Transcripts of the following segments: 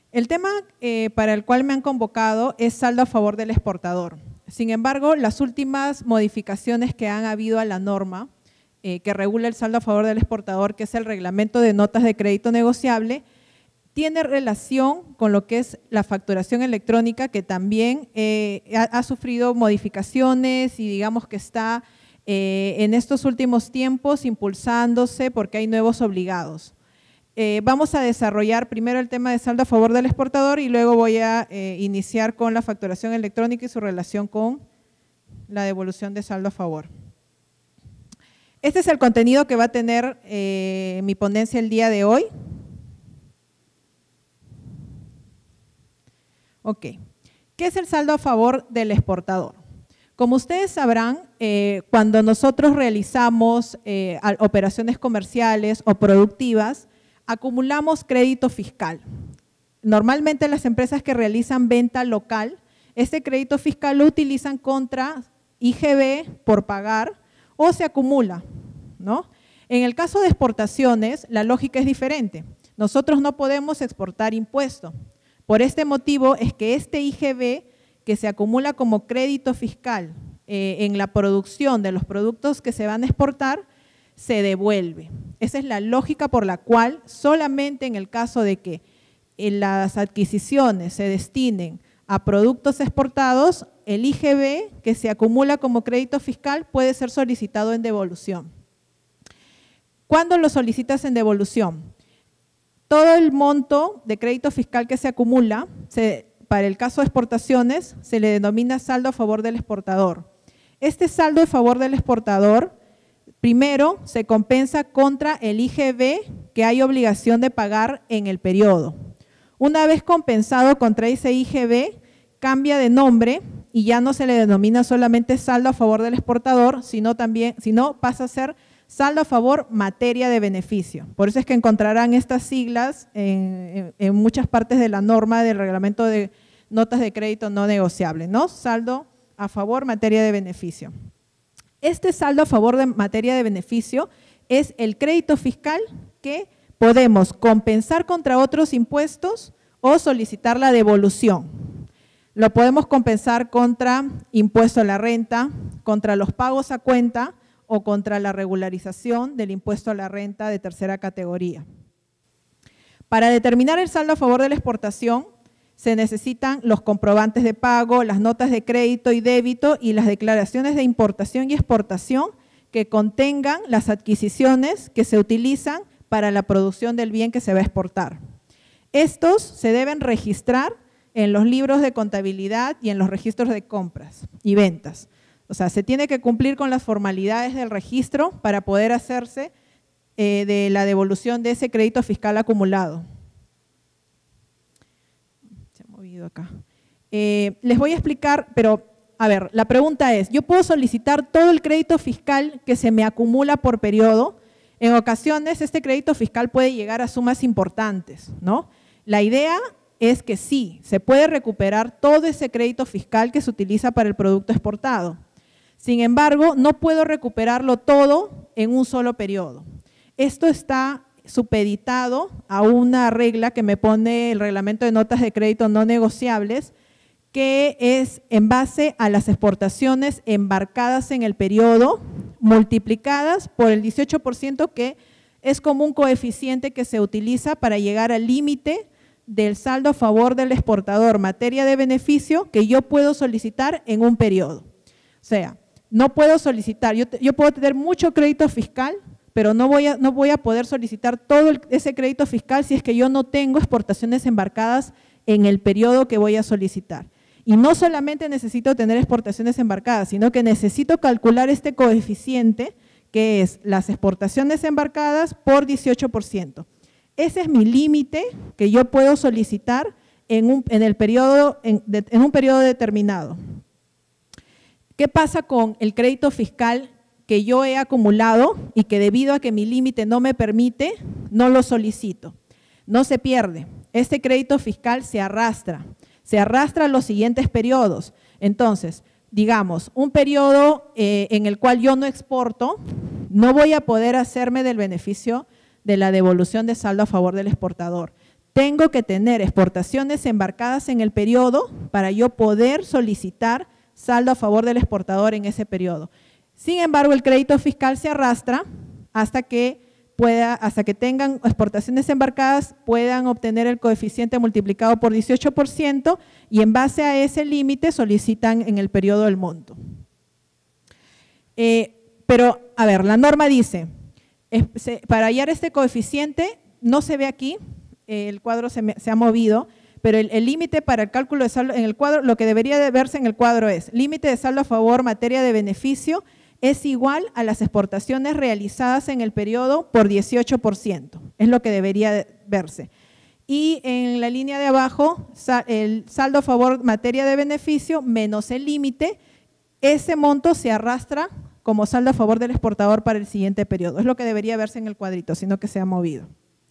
El tema para el cual me han convocado es saldo a favor del exportador. Sin embargo, las últimas modificaciones que han habido a la norma que regula el saldo a favor del exportador, que es el reglamento de notas de crédito negociable, tiene relación con lo que es la facturación electrónica, que también ha sufrido modificaciones y digamos que está en estos últimos tiempos impulsándose porque hay nuevos obligados. Vamos a desarrollar primero el tema de saldo a favor del exportador y luego voy a iniciar con la facturación electrónica y su relación con la devolución de saldo a favor. Este es el contenido que va a tener mi ponencia el día de hoy. Ok, ¿qué es el saldo a favor del exportador? Como ustedes sabrán, cuando nosotros realizamos operaciones comerciales o productivas, acumulamos crédito fiscal. Normalmente las empresas que realizan venta local, este crédito fiscal lo utilizan contra IGB por pagar o se acumula, ¿no? En el caso de exportaciones, la lógica es diferente. Nosotros no podemos exportar impuesto. Por este motivo es que este IGB que se acumula como crédito fiscal en la producción de los productos que se van a exportar, se devuelve. Esa es la lógica por la cual solamente en el caso de que las adquisiciones se destinen a productos exportados, el IGB que se acumula como crédito fiscal puede ser solicitado en devolución. ¿Cuándo lo solicitas en devolución? Todo el monto de crédito fiscal que se acumula, para el caso de exportaciones, se le denomina saldo a favor del exportador. Este saldo a favor del exportador, primero se compensa contra el IGB que hay obligación de pagar en el periodo. Una vez compensado contra ese IGB, cambia de nombre y ya no se le denomina solamente saldo a favor del exportador, sino pasa a ser saldo a favor materia de beneficio. Por eso es que encontrarán estas siglas en muchas partes de la norma del reglamento de notas de crédito no negociable, ¿no? Saldo a favor materia de beneficio. Este saldo a favor de materia de beneficio es el crédito fiscal que podemos compensar contra otros impuestos o solicitar la devolución. Lo podemos compensar contra impuesto a la renta, contra los pagos a cuenta o contra la regularización del impuesto a la renta de tercera categoría. Para determinar el saldo a favor de la exportación, se necesitan los comprobantes de pago, las notas de crédito y débito y las declaraciones de importación y exportación que contengan las adquisiciones que se utilizan para la producción del bien que se va a exportar. Estos se deben registrar en los libros de contabilidad y en los registros de compras y ventas. O sea, se tiene que cumplir con las formalidades del registro para poder hacerse de la devolución de ese crédito fiscal acumulado. Se ha movido acá. Les voy a explicar, pero a ver, la pregunta es, ¿yo puedo solicitar todo el crédito fiscal que se me acumula por periodo? En ocasiones este crédito fiscal puede llegar a sumas importantes, ¿no? La idea es que sí, se puede recuperar todo ese crédito fiscal que se utiliza para el producto exportado. Sin embargo, no puedo recuperarlo todo en un solo periodo. Esto está supeditado a una regla que me pone el reglamento de notas de crédito no negociables, que es en base a las exportaciones embarcadas en el periodo, multiplicadas por el 18%, que es como un coeficiente que se utiliza para llegar al límite del saldo a favor del exportador, materia de beneficio, que yo puedo solicitar en un periodo. O sea, no puedo solicitar, yo puedo tener mucho crédito fiscal, pero no voy a poder solicitar todo ese crédito fiscal si es que yo no tengo exportaciones embarcadas en el periodo que voy a solicitar. Y no solamente necesito tener exportaciones embarcadas, sino que necesito calcular este coeficiente, que es las exportaciones embarcadas por 18%. Ese es mi límite que yo puedo solicitar en un periodo determinado. ¿Qué pasa con el crédito fiscal que yo he acumulado y que debido a que mi límite no me permite, no lo solicito? No se pierde. Este crédito fiscal se arrastra a los siguientes periodos. Entonces, digamos, un periodo en el cual yo no exporto, no voy a poder hacerme del beneficio de la devolución de saldo a favor del exportador. tengo que tener exportaciones embarcadas en el periodo para yo poder solicitar saldo a favor del exportador en ese periodo. Sin embargo, el crédito fiscal se arrastra hasta que tengan exportaciones embarcadas, puedan obtener el coeficiente multiplicado por 18% y en base a ese límite solicitan en el periodo el monto. Pero, a ver, la norma dice, para hallar este coeficiente, no se ve aquí, el cuadro se ha movido, pero el límite para el cálculo de saldo en el cuadro, lo que debería de verse en el cuadro es, límite de saldo a favor materia de beneficio es igual a las exportaciones realizadas en el periodo por 18%, es lo que debería verse. Y en la línea de abajo, el saldo a favor materia de beneficio menos el límite, ese monto se arrastra como saldo a favor del exportador para el siguiente periodo. Es lo que debería verse en el cuadrito, sino que se ha movido.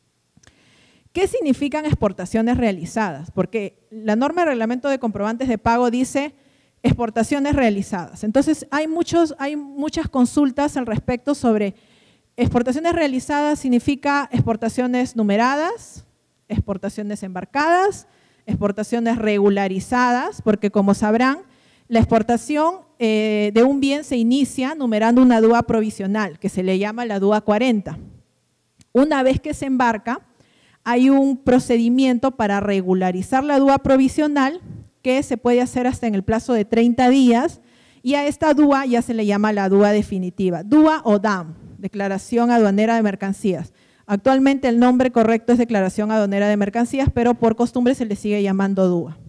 ¿Qué significan exportaciones realizadas? Porque la norma de reglamento de comprobantes de pago dice exportaciones realizadas. Entonces, hay muchas consultas al respecto sobre exportaciones realizadas, significa exportaciones numeradas, exportaciones embarcadas, exportaciones regularizadas, porque como sabrán, la exportación de un bien se inicia numerando una DUA provisional, que se le llama la DUA 40. Una vez que se embarca, hay un procedimiento para regularizar la DUA provisional que se puede hacer hasta en el plazo de 30 días y a esta DUA ya se le llama la DUA definitiva, DUA o DAM, Declaración Aduanera de Mercancías. Actualmente el nombre correcto es Declaración Aduanera de Mercancías, pero por costumbre se le sigue llamando DUA.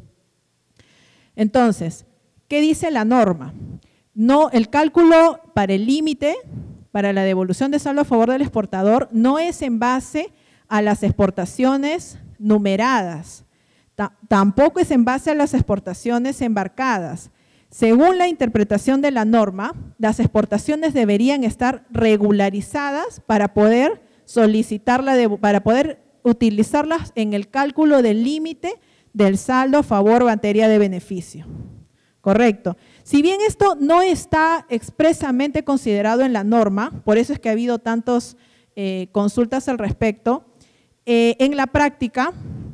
Entonces, ¿qué dice la norma? No, el cálculo para el límite, para la devolución de saldo a favor del exportador, no es en base a las exportaciones numeradas, tampoco es en base a las exportaciones embarcadas. Según la interpretación de la norma, las exportaciones deberían estar regularizadas para poder para poder utilizarlas en el cálculo del límite del saldo a favor materia de beneficio. Correcto. Si bien esto no está expresamente considerado en la norma, por eso es que ha habido tantas consultas al respecto, en la práctica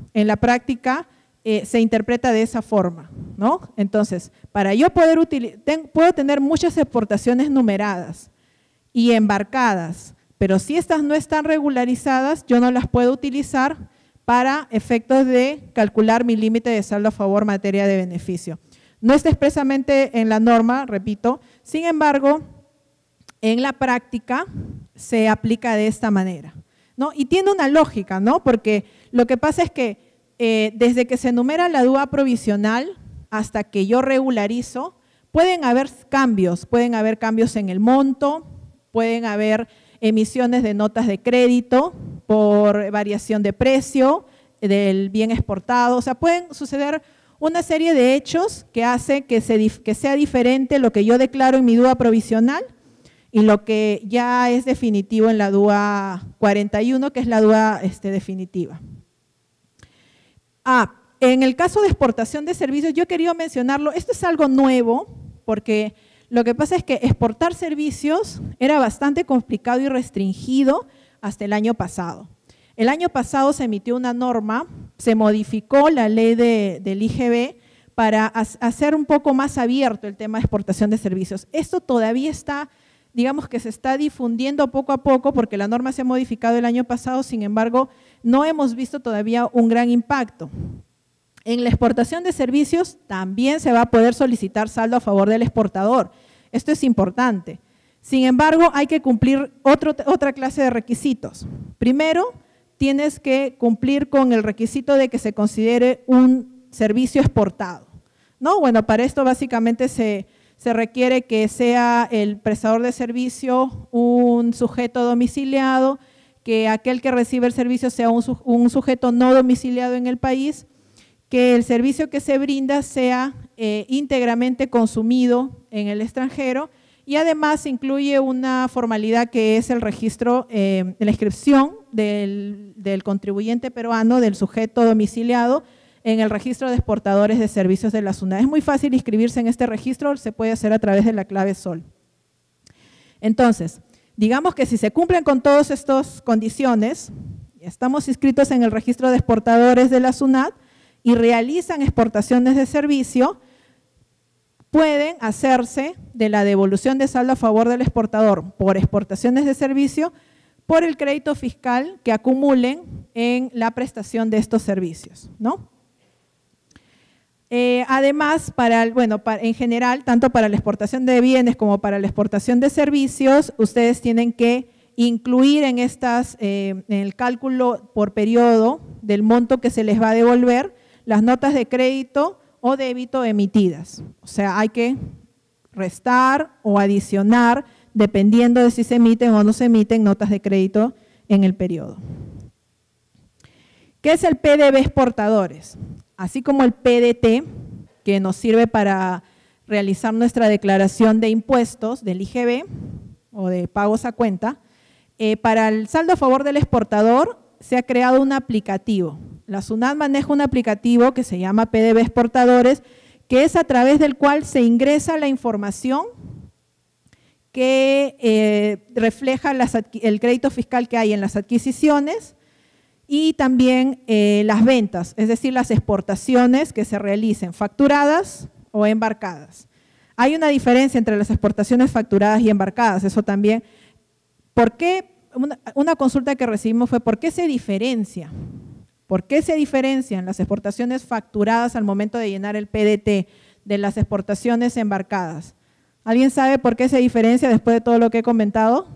se interpreta de esa forma, ¿no? Entonces, para yo poder puedo tener muchas exportaciones numeradas y embarcadas, pero si estas no están regularizadas, yo no las puedo utilizar para efectos de calcular mi límite de saldo a favor materia de beneficio. No está expresamente en la norma, repito, sin embargo, en la práctica se aplica de esta manera, ¿no? Y tiene una lógica, ¿no? Porque lo que pasa es que desde que se enumera la DUA provisional hasta que yo regularizo, pueden haber cambios en el monto, pueden haber emisiones de notas de crédito por variación de precio del bien exportado, o sea, pueden suceder una serie de hechos que hace que sea diferente lo que yo declaro en mi DUA provisional y lo que ya es definitivo en la DUA 41, que es la DUA definitiva. En el caso de exportación de servicios, yo he querido mencionarlo, esto es algo nuevo, porque lo que pasa es que exportar servicios era bastante complicado y restringido hasta el año pasado. El año pasado se emitió una norma, se modificó la ley del IGB para hacer un poco más abierto el tema de exportación de servicios. Esto todavía está, digamos que se está difundiendo poco a poco porque la norma se ha modificado el año pasado, sin embargo, no hemos visto todavía un gran impacto. En la exportación de servicios también se va a poder solicitar saldo a favor del exportador. Esto es importante. Sin embargo, hay que cumplir otra clase de requisitos. Primero, tienes que cumplir con el requisito de que se considere un servicio exportado, ¿no? Bueno, para esto básicamente se requiere que sea el prestador de servicio un sujeto domiciliado, que aquel que recibe el servicio sea un sujeto no domiciliado en el país, que el servicio que se brinda sea íntegramente consumido en el extranjero y además incluye una formalidad que es el registro, la inscripción del contribuyente peruano, del sujeto domiciliado en el registro de exportadores de servicios de la SUNAT. Es muy fácil inscribirse en este registro, se puede hacer a través de la clave SOL. Entonces, digamos que si se cumplen con todas estas condiciones, estamos inscritos en el registro de exportadores de la SUNAT y realizan exportaciones de servicio, pueden hacerse de la devolución de saldo a favor del exportador por exportaciones de servicio por el crédito fiscal que acumulen en la prestación de estos servicios, ¿no? Además, en general, tanto para la exportación de bienes como para la exportación de servicios, ustedes tienen que incluir en el cálculo por periodo del monto que se les va a devolver las notas de crédito o débito emitidas. O sea, hay que restar o adicionar dependiendo de si se emiten o no se emiten notas de crédito en el periodo. ¿Qué es el PDB exportadores? Así como el PDT, que nos sirve para realizar nuestra declaración de impuestos del IGB o de pagos a cuenta, para el saldo a favor del exportador se ha creado un aplicativo. La SUNAT maneja un aplicativo que se llama PDB exportadores, que es a través del cual se ingresa la información que refleja el crédito fiscal que hay en las adquisiciones y también las ventas, es decir, las exportaciones que se realicen facturadas o embarcadas. Hay una diferencia entre las exportaciones facturadas y embarcadas, eso también. ¿Por qué? Una consulta que recibimos fue ¿por qué se diferencia? ¿Por qué se diferencian las exportaciones facturadas al momento de llenar el PDT de las exportaciones embarcadas? ¿Alguien sabe por qué se diferencia después de todo lo que he comentado?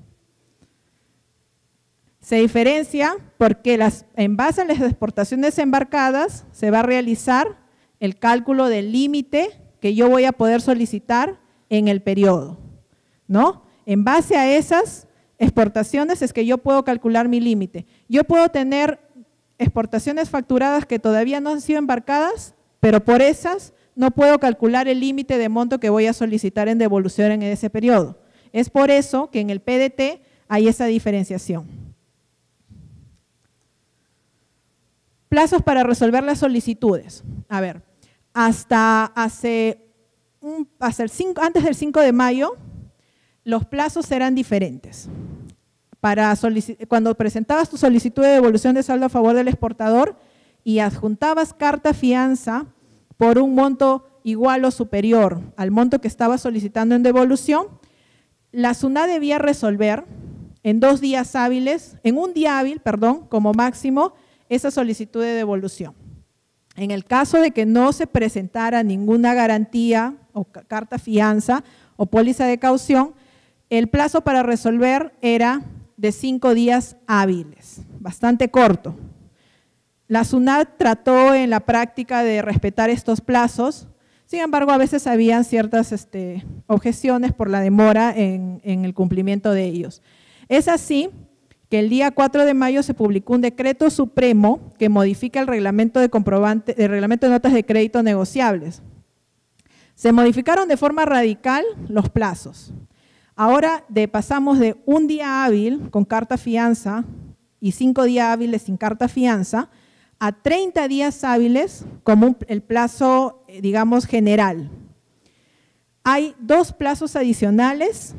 Se diferencia porque en base a las exportaciones embarcadas se va a realizar el cálculo del límite que yo voy a poder solicitar en el periodo, ¿no? En base a esas exportaciones es que yo puedo calcular mi límite. Yo puedo tener exportaciones facturadas que todavía no han sido embarcadas, pero por esas no puedo calcular el límite de monto que voy a solicitar en devolución en ese periodo. Es por eso que en el PDT hay esa diferenciación. Plazos para resolver las solicitudes. A ver, antes del 5 de mayo, los plazos eran diferentes. Cuando presentabas tu solicitud de devolución de saldo a favor del exportador y adjuntabas carta fianza por un monto igual o superior al monto que estabas solicitando en devolución, la SUNAT debía resolver en un día hábil, como máximo, esa solicitud de devolución. En el caso de que no se presentara ninguna garantía o carta fianza o póliza de caución, el plazo para resolver era de 5 días hábiles, bastante corto. La SUNAT trató en la práctica de respetar estos plazos, sin embargo a veces habían ciertas objeciones por la demora en el cumplimiento de ellos. Es así que el día 4 de mayo se publicó un decreto supremo que modifica el reglamento de notas de crédito negociables. Se modificaron de forma radical los plazos. Ahora pasamos de un día hábil con carta fianza y 5 días hábiles sin carta fianza a 30 días hábiles como el plazo, digamos, general. Hay 2 plazos adicionales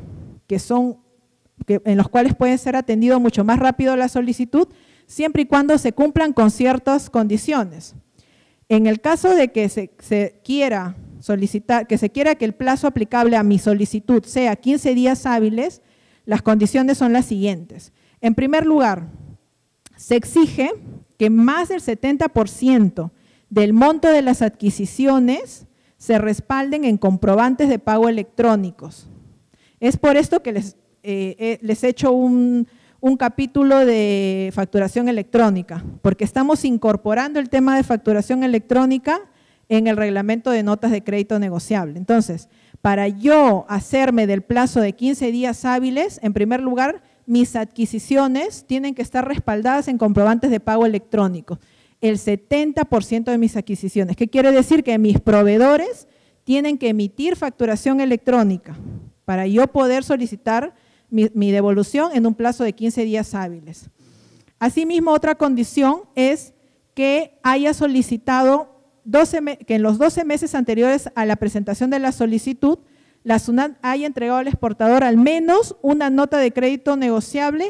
en los cuales puede ser atendido mucho más rápido la solicitud, siempre y cuando se cumplan con ciertas condiciones. En el caso de que se quiera que el plazo aplicable a mi solicitud sea 15 días hábiles, las condiciones son las siguientes. En primer lugar, se exige que más del 70% del monto de las adquisiciones se respalden en comprobantes de pago electrónicos. Es por esto que les he hecho un capítulo de facturación electrónica, porque estamos incorporando el tema de facturación electrónica en el reglamento de notas de crédito negociable. Entonces, para yo hacerme del plazo de 15 días hábiles, en primer lugar, mis adquisiciones tienen que estar respaldadas en comprobantes de pago electrónico. El 70% de mis adquisiciones. ¿Qué quiere decir? Que mis proveedores tienen que emitir facturación electrónica para yo poder solicitar mi devolución en un plazo de 15 días hábiles. Asimismo, otra condición es que haya solicitado que en los 12 meses anteriores a la presentación de la solicitud, la SUNAT haya entregado al exportador al menos una nota de crédito negociable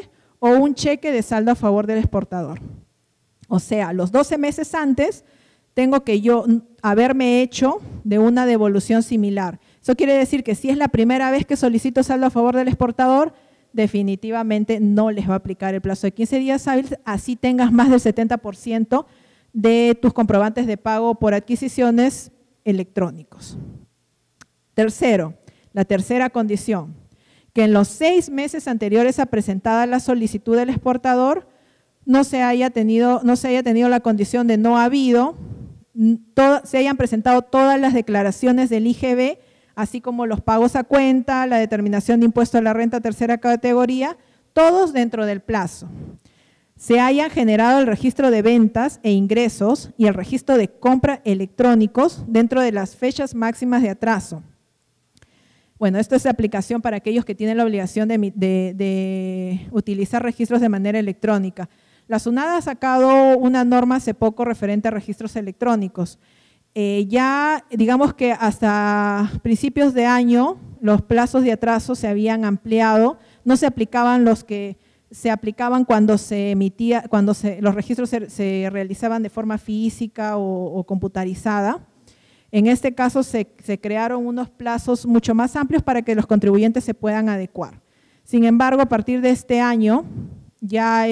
o un cheque de saldo a favor del exportador. O sea, los 12 meses antes tengo que yo haberme hecho de una devolución similar. Eso quiere decir que si es la primera vez que solicito saldo a favor del exportador, definitivamente no les va a aplicar el plazo de 15 días hábiles, así tengas más del 70% de tus comprobantes de pago por adquisiciones electrónicos. Tercero, la tercera condición, que en los 6 meses anteriores a presentada la solicitud del exportador no se haya tenido la condición de no habido, se hayan presentado todas las declaraciones del IGB, así como los pagos a cuenta, la determinación de impuesto a la renta tercera categoría, todos dentro del plazo. Se hayan generado el registro de ventas e ingresos y el registro de compra electrónicos dentro de las fechas máximas de atraso. Bueno, esto es de aplicación para aquellos que tienen la obligación de utilizar registros de manera electrónica. La SUNAT ha sacado una norma hace poco referente a registros electrónicos. Ya digamos que hasta principios de año los plazos de atraso se habían ampliado, no se aplicaban los que se aplicaban cuando los registros se realizaban de forma física o computarizada. En este caso se crearon unos plazos mucho más amplios para que los contribuyentes se puedan adecuar. Sin embargo, a partir de este año ya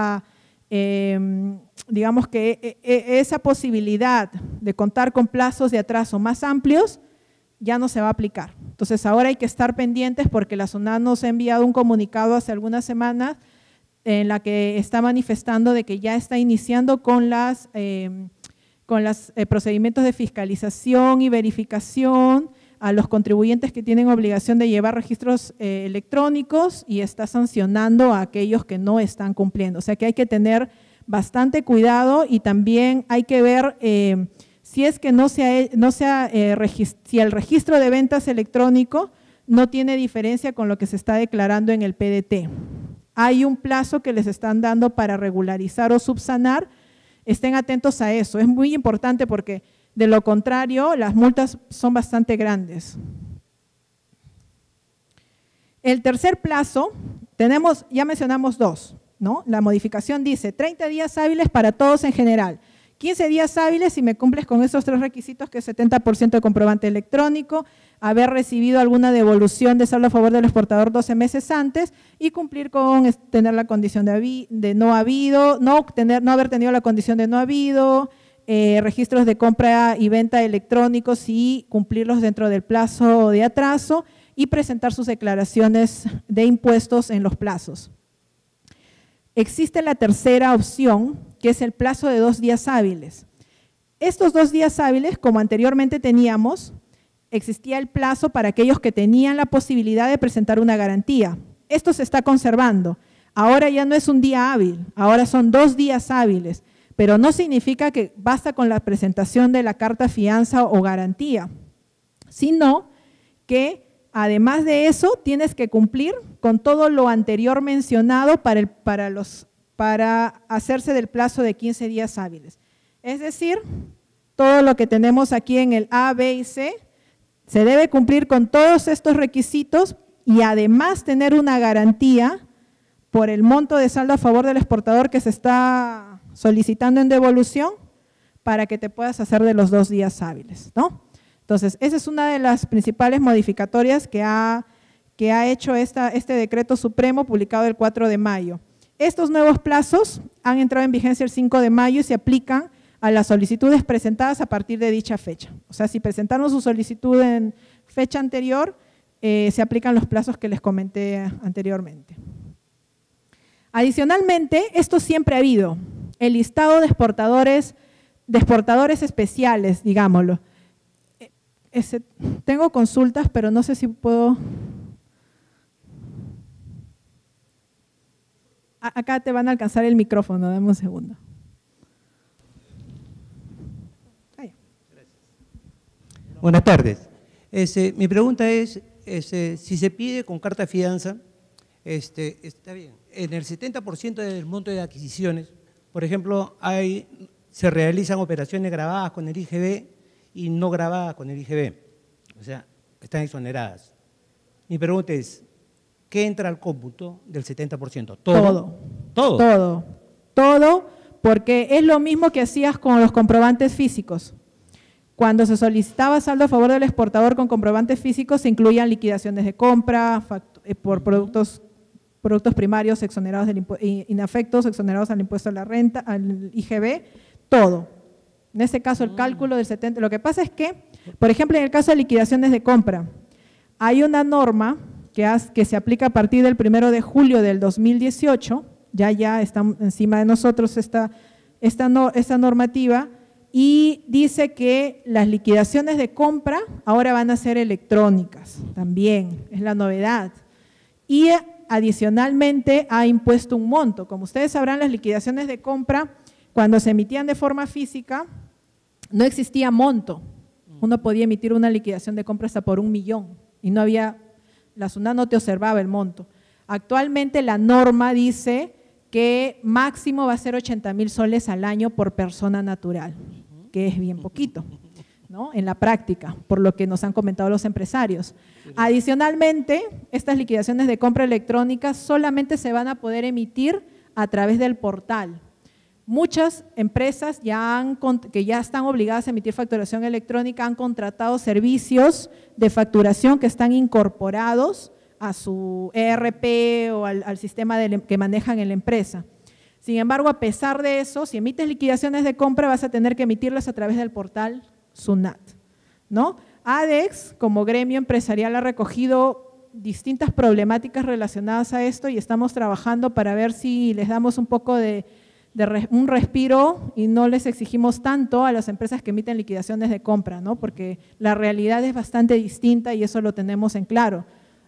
digamos que esa posibilidad de contar con plazos de atraso más amplios ya no se va a aplicar. Entonces ahora hay que estar pendientes porque la SUNAT nos ha enviado un comunicado hace algunas semanas en la que está manifestando de que ya está iniciando con los procedimientos de fiscalización y verificación a los contribuyentes que tienen obligación de llevar registros electrónicos y está sancionando a aquellos que no están cumpliendo. O sea que hay que tener bastante cuidado y también hay que ver si es que si el registro de ventas electrónico no tiene diferencia con lo que se está declarando en el PDT. Hay un plazo que les están dando para regularizar o subsanar. Estén atentos a eso, es muy importante porque de lo contrario las multas son bastante grandes. El tercer plazo, ya mencionamos dos, ¿no? La modificación dice 30 días hábiles para todos en general, 15 días hábiles si me cumples con esos 3 requisitos, que es 70% de comprobante electrónico, haber recibido alguna devolución de saldo a favor del exportador 12 meses antes y cumplir con tener la condición de no habido, no haber tenido la condición de no habido, registros de compra y venta electrónicos y cumplirlos dentro del plazo de atraso y presentar sus declaraciones de impuestos en los plazos. Existe la tercera opción, que es el plazo de 2 días hábiles. Estos 2 días hábiles, como anteriormente teníamos, existía el plazo para aquellos que tenían la posibilidad de presentar una garantía. Esto se está conservando. Ahora ya no es un día hábil, ahora son 2 días hábiles, pero no significa que basta con la presentación de la carta fianza o garantía, sino que además de eso tienes que cumplir con todo lo anterior mencionado para hacerse del plazo de 15 días hábiles. Es decir, todo lo que tenemos aquí en el A, B y C, se debe cumplir con todos estos requisitos y además tener una garantía por el monto de saldo a favor del exportador que se está solicitando en devolución para que te puedas hacer de los 2 días hábiles, ¿no? Entonces, esa es una de las principales modificatorias que ha hecho este decreto supremo publicado el 4 de mayo. Estos nuevos plazos han entrado en vigencia el 5 de mayo y se aplican a las solicitudes presentadas a partir de dicha fecha. O sea, si presentaron su solicitud en fecha anterior, se aplican los plazos que les comenté anteriormente. Adicionalmente, esto siempre ha habido, el listado de exportadores especiales, digámoslo. Tengo consultas, pero no sé si puedo… Acá te van a alcanzar el micrófono, dame un segundo. Buenas tardes. Mi pregunta es, si se pide con carta fianza, está bien, en el 70% del monto de adquisiciones, por ejemplo, se realizan operaciones grabadas con el IGB y no grabadas con el IGB, o sea, están exoneradas. Mi pregunta es, ¿qué entra al cómputo del 70%? Todo. Todo. Todo. Todo, porque es lo mismo que hacías con los comprobantes físicos. Cuando se solicitaba saldo a favor del exportador con comprobantes físicos, se incluían liquidaciones de compra por productos primarios exonerados inafectos, exonerados al impuesto a la renta, al IGB, todo. En este caso, el cálculo del 70%. Lo que pasa es que, por ejemplo, en el caso de liquidaciones de compra, hay una norma que se aplica a partir del 1 de julio del 2018, ya está encima de nosotros esta normativa, y dice que las liquidaciones de compra ahora van a ser electrónicas también, es la novedad. Y adicionalmente ha impuesto un monto. Como ustedes sabrán, las liquidaciones de compra, cuando se emitían de forma física, no existía monto. Uno podía emitir una liquidación de compra hasta por 1 millón y no había, la SUNAT no te observaba el monto. Actualmente la norma dice que máximo va a ser 80.000 soles al año por persona natural, que es bien poquito, ¿no? En la práctica, por lo que nos han comentado los empresarios. Adicionalmente, estas liquidaciones de compra electrónica solamente se van a poder emitir a través del portal. Muchas empresas que ya están obligadas a emitir facturación electrónica han contratado servicios de facturación que están incorporados a su ERP o al sistema que manejan en la empresa. Sin embargo, a pesar de eso, si emites liquidaciones de compra, vas a tener que emitirlas a través del portal SUNAT, ¿no? ADEX, como gremio empresarial, ha recogido distintas problemáticas relacionadas a esto y estamos trabajando para ver si les damos un poco de un respiro y no les exigimos tanto a las empresas que emiten liquidaciones de compra, ¿no? Porque la realidad es bastante distinta y eso lo tenemos en claro.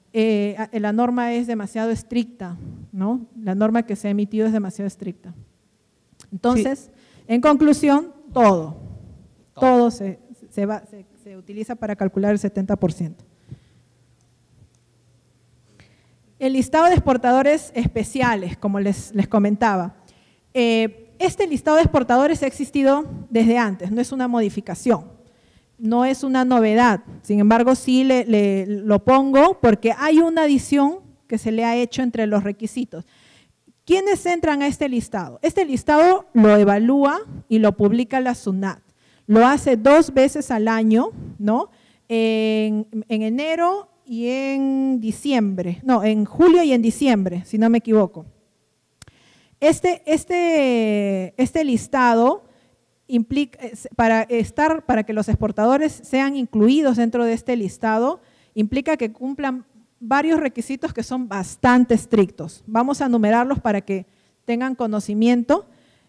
La norma es demasiado estricta, ¿no? La norma que se ha emitido es demasiado estricta. Entonces, en conclusión, todo se utiliza para calcular el 70%. El listado de exportadores especiales, como les comentaba. Este listado de exportadores ha existido desde antes, no es una modificación. No es una novedad, sin embargo sí lo pongo porque hay una adición que se le ha hecho entre los requisitos. ¿Quiénes entran a este listado? Este listado lo evalúa y lo publica la SUNAT. Lo hace 2 veces al año, ¿no? En enero y en diciembre, no, en julio y en diciembre, si no me equivoco. Este listado implica, para que los exportadores sean incluidos dentro de este listado, implica que cumplan varios requisitos que son bastante estrictos. Vamos a enumerarlos para que tengan conocimiento.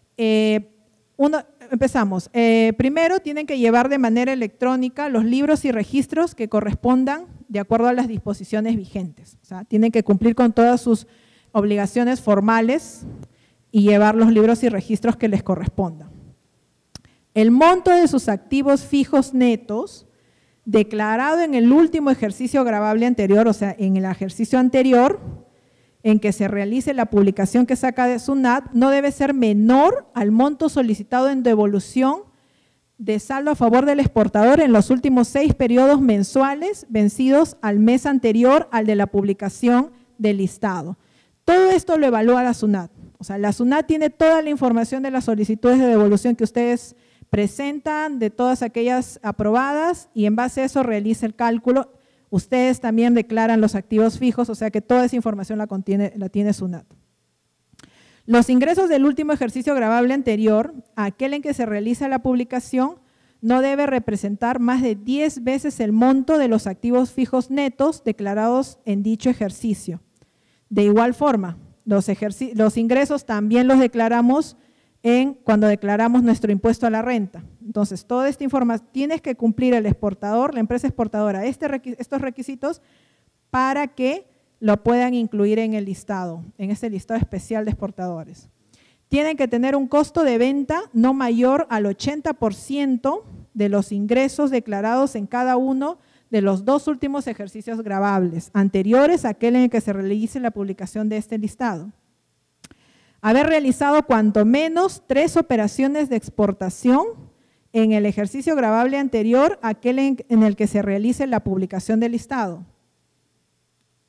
Empezamos. Primero, tienen que llevar de manera electrónica los libros y registros que correspondan de acuerdo a las disposiciones vigentes. O sea, tienen que cumplir con todas sus obligaciones formales y llevar los libros y registros que les correspondan. El monto de sus activos fijos netos declarado en el último ejercicio gravable anterior, o sea, en el ejercicio anterior en que se realice la publicación que saca de SUNAT, no debe ser menor al monto solicitado en devolución de saldo a favor del exportador en los últimos 6 periodos mensuales vencidos al mes anterior al de la publicación del listado. Todo esto lo evalúa la SUNAT. O sea, la SUNAT tiene toda la información de las solicitudes de devolución que ustedes presentan, de todas aquellas aprobadas, y en base a eso realiza el cálculo. Ustedes también declaran los activos fijos, o sea que toda esa información la tiene SUNAT. Los ingresos del último ejercicio gravable anterior, aquel en que se realiza la publicación, no debe representar más de 10 veces el monto de los activos fijos netos declarados en dicho ejercicio. De igual forma, los ingresos también los declaramos cuando declaramos nuestro impuesto a la renta. Entonces, toda esta información, tienes que cumplir el exportador, la empresa exportadora, estos requisitos para que lo puedan incluir en el listado, en ese listado especial de exportadores. Tienen que tener un costo de venta no mayor al 80% de los ingresos declarados en cada uno de los 2 últimos ejercicios gravables, anteriores a aquel en el que se realice la publicación de este listado. Haber realizado cuanto menos 3 operaciones de exportación en el ejercicio gravable anterior a aquel en el que se realice la publicación del listado.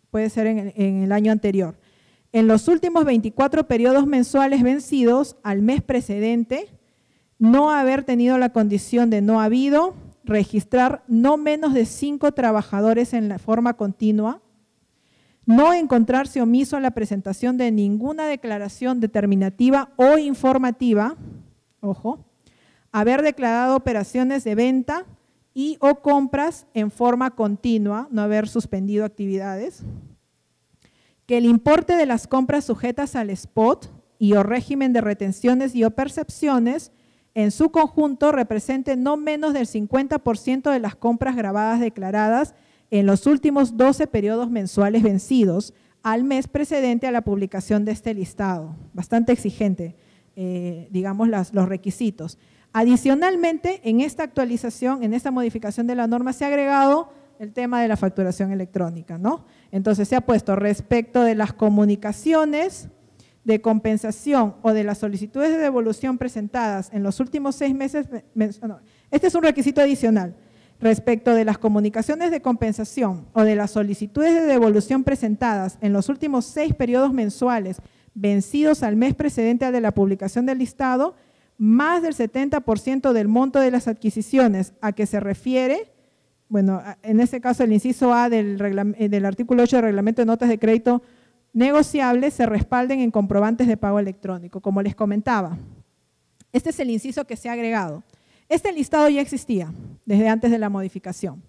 puede ser en el año anterior. En los últimos 24 periodos mensuales vencidos al mes precedente, no haber tenido la condición de no habido, registrar no menos de 5 trabajadores en la forma continua, no encontrarse omiso a la presentación de ninguna declaración determinativa o informativa, ojo, haber declarado operaciones de venta y o compras en forma continua, no haber suspendido actividades, que el importe de las compras sujetas al spot y o régimen de retenciones y o percepciones en su conjunto represente no menos del 50% de las compras grabadas declaradas en los últimos 12 periodos mensuales vencidos al mes precedente a la publicación de este listado. Bastante exigente, digamos, los requisitos. Adicionalmente, en esta actualización, en esta modificación de la norma se ha agregado el tema de la facturación electrónica, ¿no? Entonces se ha puesto respecto de las comunicaciones de compensación o de las solicitudes de devolución presentadas en los últimos 6 meses, no, este es un requisito adicional, respecto de las comunicaciones de compensación o de las solicitudes de devolución presentadas en los últimos 6 periodos mensuales vencidos al mes precedente al de la publicación del listado, más del 70% del monto de las adquisiciones a que se refiere, bueno, en este caso el inciso A del artículo 8 del Reglamento de Notas de Crédito negociables, se respalden en comprobantes de pago electrónico. Como les comentaba, este es el inciso que se ha agregado. Este listado ya existía desde antes de la modificación.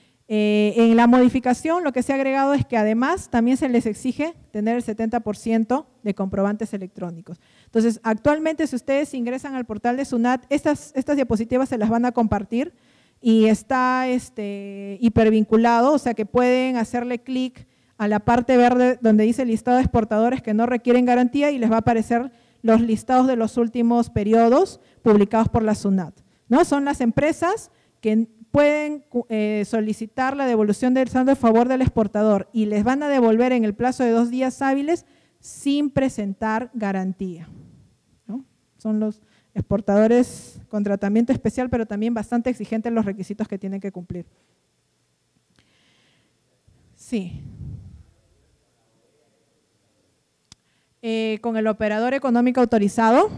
En la modificación lo que se ha agregado es que además también se les exige tener el 70% de comprobantes electrónicos. Entonces, actualmente si ustedes ingresan al portal de SUNAT, estas diapositivas se las van a compartir y está hipervinculado, o sea que pueden hacerle clic a la parte verde donde dice listado de exportadores que no requieren garantía y les va a aparecer los listados de los últimos periodos publicados por la SUNAT, ¿no? Son las empresas que pueden solicitar la devolución del saldo a favor del exportador y les van a devolver en el plazo de 2 días hábiles sin presentar garantía, ¿no? Son los exportadores con tratamiento especial, pero también bastante exigentes los requisitos que tienen que cumplir. Sí. Con el operador económico autorizado.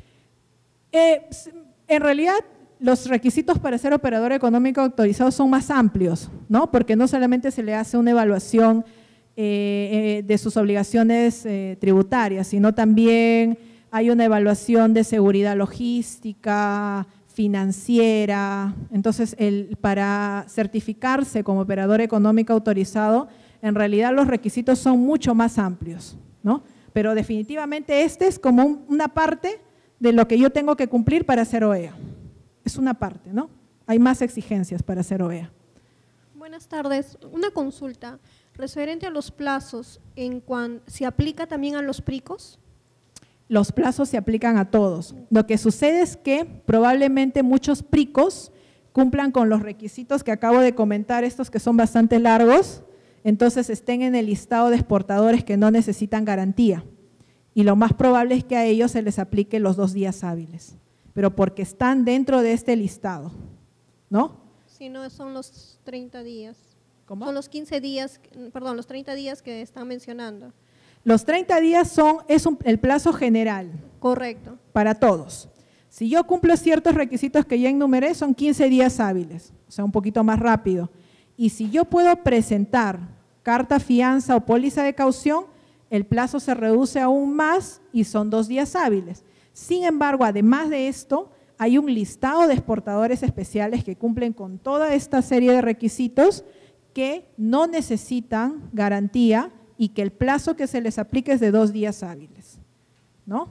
En realidad, los requisitos para ser operador económico autorizado son más amplios, ¿no? Porque no solamente se le hace una evaluación de sus obligaciones tributarias, sino también hay una evaluación de seguridad logística, financiera. Entonces, para certificarse como operador económico autorizado, en realidad los requisitos son mucho más amplios, ¿no? Pero definitivamente este es como una parte de lo que yo tengo que cumplir para ser OEA. Es una parte, ¿no? Hay más exigencias para ser OEA. Buenas tardes. Una consulta referente a los plazos, ¿se aplica también a los PRICOS? Los plazos se aplican a todos. Lo que sucede es que probablemente muchos PRICOS cumplan con los requisitos que acabo de comentar, estos que son bastante largos, entonces estén en el listado de exportadores que no necesitan garantía. Y lo más probable es que a ellos se les aplique los 2 días hábiles, pero porque están dentro de este listado, ¿no? Si no, son los 30 días. ¿Cómo? Son los 15 días, perdón, los 30 días que están mencionando. Los 30 días el plazo general. Correcto. Para todos. Si yo cumplo ciertos requisitos que ya enumeré, son 15 días hábiles, o sea, un poquito más rápido. Y si yo puedo presentar carta fianza o póliza de caución, el plazo se reduce aún más y son 2 días hábiles. Sin embargo, además de esto, hay un listado de exportadores especiales que cumplen con toda esta serie de requisitos que no necesitan garantía y que el plazo que se les aplique es de 2 días hábiles, ¿no?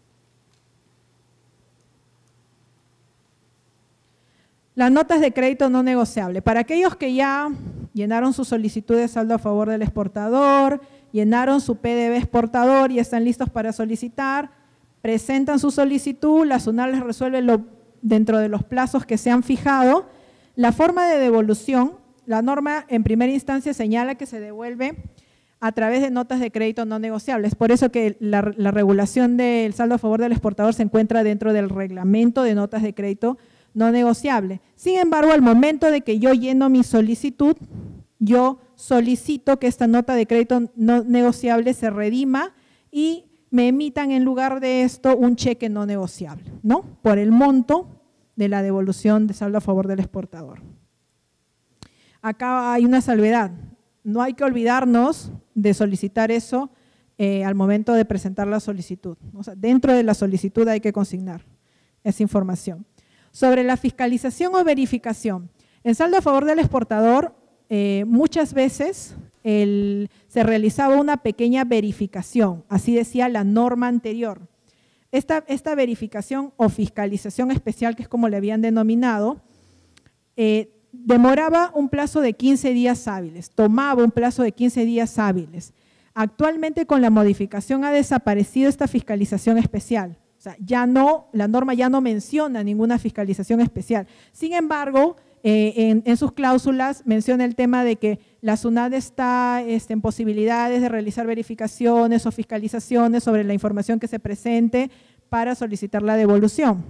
Las notas de crédito no negociable. Para aquellos que ya llenaron su solicitud de saldo a favor del exportador, llenaron su PDV exportador y están listos para solicitar, presentan su solicitud, la SUNAT les resuelve dentro de los plazos que se han fijado. La forma de devolución, la norma en primera instancia señala que se devuelve a través de notas de crédito no negociables. Por eso que la regulación del saldo a favor del exportador se encuentra dentro del reglamento de notas de crédito no negociable. Sin embargo, al momento de que yo lleno mi solicitud, yo solicito que esta nota de crédito no negociable se redima y me emitan en lugar de esto un cheque no negociable, ¿no? Por el monto de la devolución de saldo a favor del exportador. Acá hay una salvedad, no hay que olvidarnos de solicitar eso al momento de presentar la solicitud. O sea, dentro de la solicitud hay que consignar esa información. Sobre la fiscalización o verificación, en saldo a favor del exportador muchas veces se realizaba una pequeña verificación, así decía la norma anterior. Esta verificación o fiscalización especial, que es como le habían denominado, demoraba un plazo de 15 días hábiles, tomaba un plazo de 15 días hábiles. Actualmente con la modificación ha desaparecido esta fiscalización especial. O sea, ya no, la norma ya no menciona ninguna fiscalización especial. Sin embargo, en sus cláusulas menciona el tema de que la SUNAT está en posibilidades de realizar verificaciones o fiscalizaciones sobre la información que se presente para solicitar la devolución.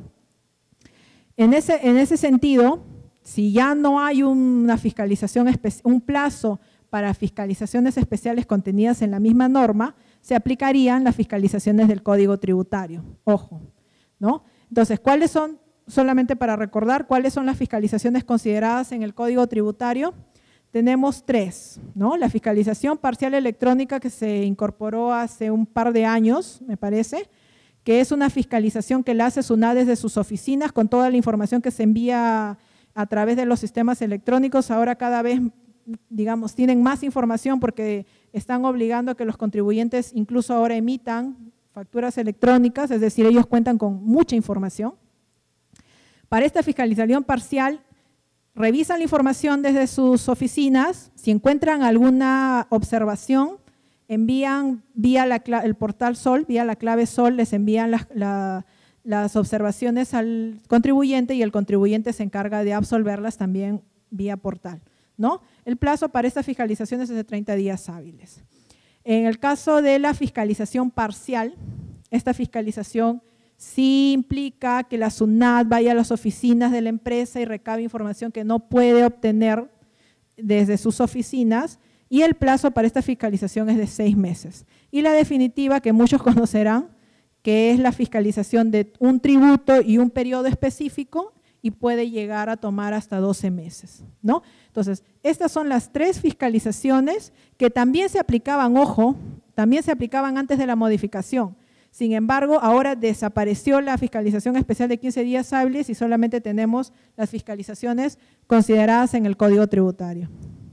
En ese sentido, si ya no hay una fiscalización, un plazo para fiscalizaciones especiales contenidas en la misma norma, se aplicarían las fiscalizaciones del Código Tributario. Ojo, ¿no? Entonces, ¿cuáles son, solamente para recordar, cuáles son las fiscalizaciones consideradas en el Código Tributario? Tenemos 3, ¿no? La fiscalización parcial electrónica que se incorporó hace un par de años, me parece, que es una fiscalización que la hace SUNAT desde sus oficinas con toda la información que se envía a través de los sistemas electrónicos. Ahora cada vez, digamos, tienen más información porque están obligando a que los contribuyentes incluso ahora emitan facturas electrónicas, es decir, ellos cuentan con mucha información. Para esta fiscalización parcial, revisan la información desde sus oficinas, si encuentran alguna observación, envían vía el portal SOL, vía la clave SOL, les envían las observaciones al contribuyente y el contribuyente se encarga de absolverlas también vía portal, ¿no? El plazo para esta fiscalización es de 30 días hábiles. En el caso de la fiscalización parcial, esta fiscalización sí implica que la SUNAT vaya a las oficinas de la empresa y recabe información que no puede obtener desde sus oficinas y el plazo para esta fiscalización es de 6 meses. Y la definitiva, que muchos conocerán, que es la fiscalización de un tributo y un periodo específico y puede llegar a tomar hasta 12 meses, ¿no? Entonces, estas son las 3 fiscalizaciones que también se aplicaban, ojo, también se aplicaban antes de la modificación. Sin embargo, ahora desapareció la fiscalización especial de 15 días hábiles y solamente tenemos las fiscalizaciones consideradas en el Código Tributario.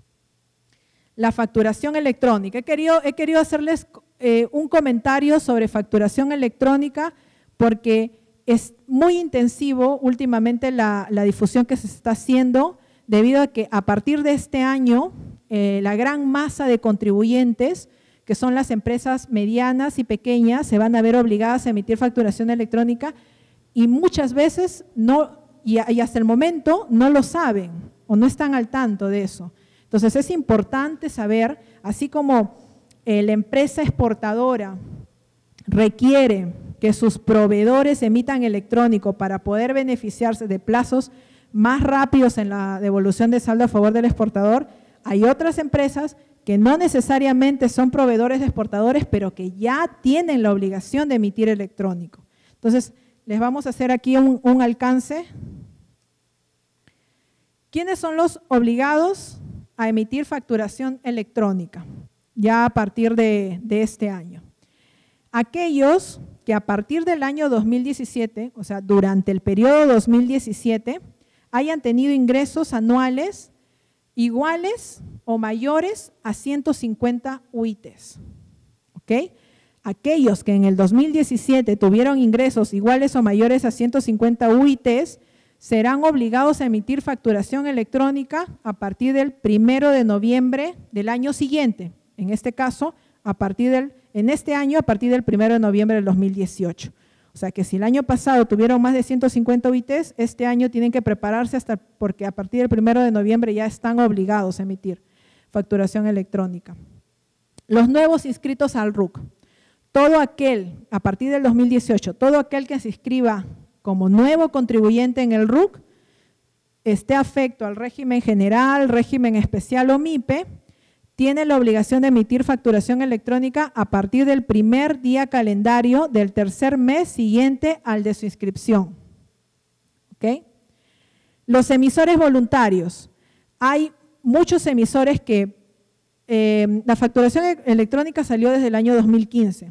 La facturación electrónica. He querido hacerles un comentario sobre facturación electrónica porque es muy intensivo últimamente la difusión que se está haciendo debido a que a partir de este año la gran masa de contribuyentes, que son las empresas medianas y pequeñas, se van a ver obligadas a emitir facturación electrónica y muchas veces no, y hasta el momento no lo saben o no están al tanto de eso. Entonces es importante saber, así como la empresa exportadora requiere que sus proveedores emitan electrónico para poder beneficiarse de plazos más rápidos en la devolución de saldo a favor del exportador, hay otras empresas que no necesariamente son proveedores de exportadores, pero que ya tienen la obligación de emitir electrónico. Entonces, les vamos a hacer aquí un alcance. ¿Quiénes son los obligados a emitir facturación electrónica ya a partir de este año? Aquellos que a partir del año 2017, o sea, durante el periodo 2017, hayan tenido ingresos anuales iguales o mayores a 150 UITs, ¿ok? Aquellos que en el 2017 tuvieron ingresos iguales o mayores a 150 UITs serán obligados a emitir facturación electrónica a partir del 1 de noviembre del año siguiente, en este caso, en este año a partir del 1 de noviembre del 2018. O sea que si el año pasado tuvieron más de 150 UITs, este año tienen que prepararse porque a partir del 1 de noviembre ya están obligados a emitir facturación electrónica. Los nuevos inscritos al RUC. Todo aquel, a partir del 2018, todo aquel que se inscriba como nuevo contribuyente en el RUC, esté afecto al régimen general, régimen especial o MIPE, tiene la obligación de emitir facturación electrónica a partir del primer día calendario del tercer mes siguiente al de su inscripción. ¿Ok? Los emisores voluntarios. Hay muchos emisores que la facturación electrónica salió desde el año 2015.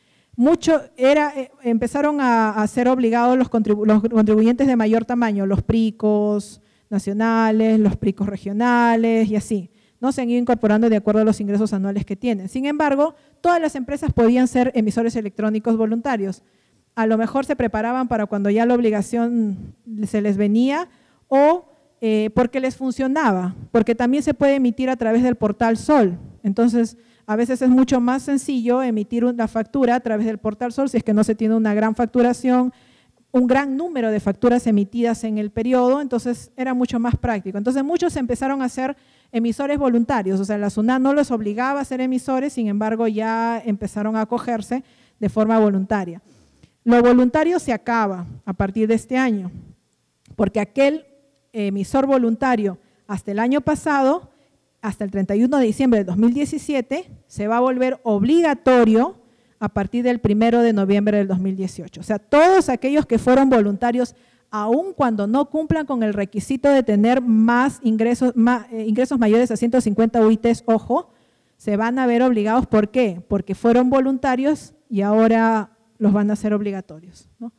Empezaron a ser obligados los contribuyentes de mayor tamaño, los PRICOS nacionales, los PRICOS regionales y así, ¿no? Se han ido incorporando de acuerdo a los ingresos anuales que tienen. Sin embargo, todas las empresas podían ser emisores electrónicos voluntarios. A lo mejor se preparaban para cuando ya la obligación se les venía o porque les funcionaba, porque también se puede emitir a través del portal Sol. Entonces, a veces es mucho más sencillo emitir la factura a través del portal Sol si es que no se tiene una gran facturación, un gran número de facturas emitidas en el periodo, entonces era mucho más práctico. Entonces muchos empezaron a ser emisores voluntarios, o sea, la SUNAT no los obligaba a ser emisores, sin embargo ya empezaron a acogerse de forma voluntaria. Lo voluntario se acaba a partir de este año, porque aquel emisor voluntario hasta el año pasado, hasta el 31 de diciembre de 2017, se va a volver obligatorio a partir del 1 de noviembre del 2018. O sea, todos aquellos que fueron voluntarios, aun cuando no cumplan con el requisito de tener ingresos mayores a 150 UITs, ojo, se van a ver obligados. ¿Por qué? Porque fueron voluntarios y ahora los van a hacer obligatorios, ¿no?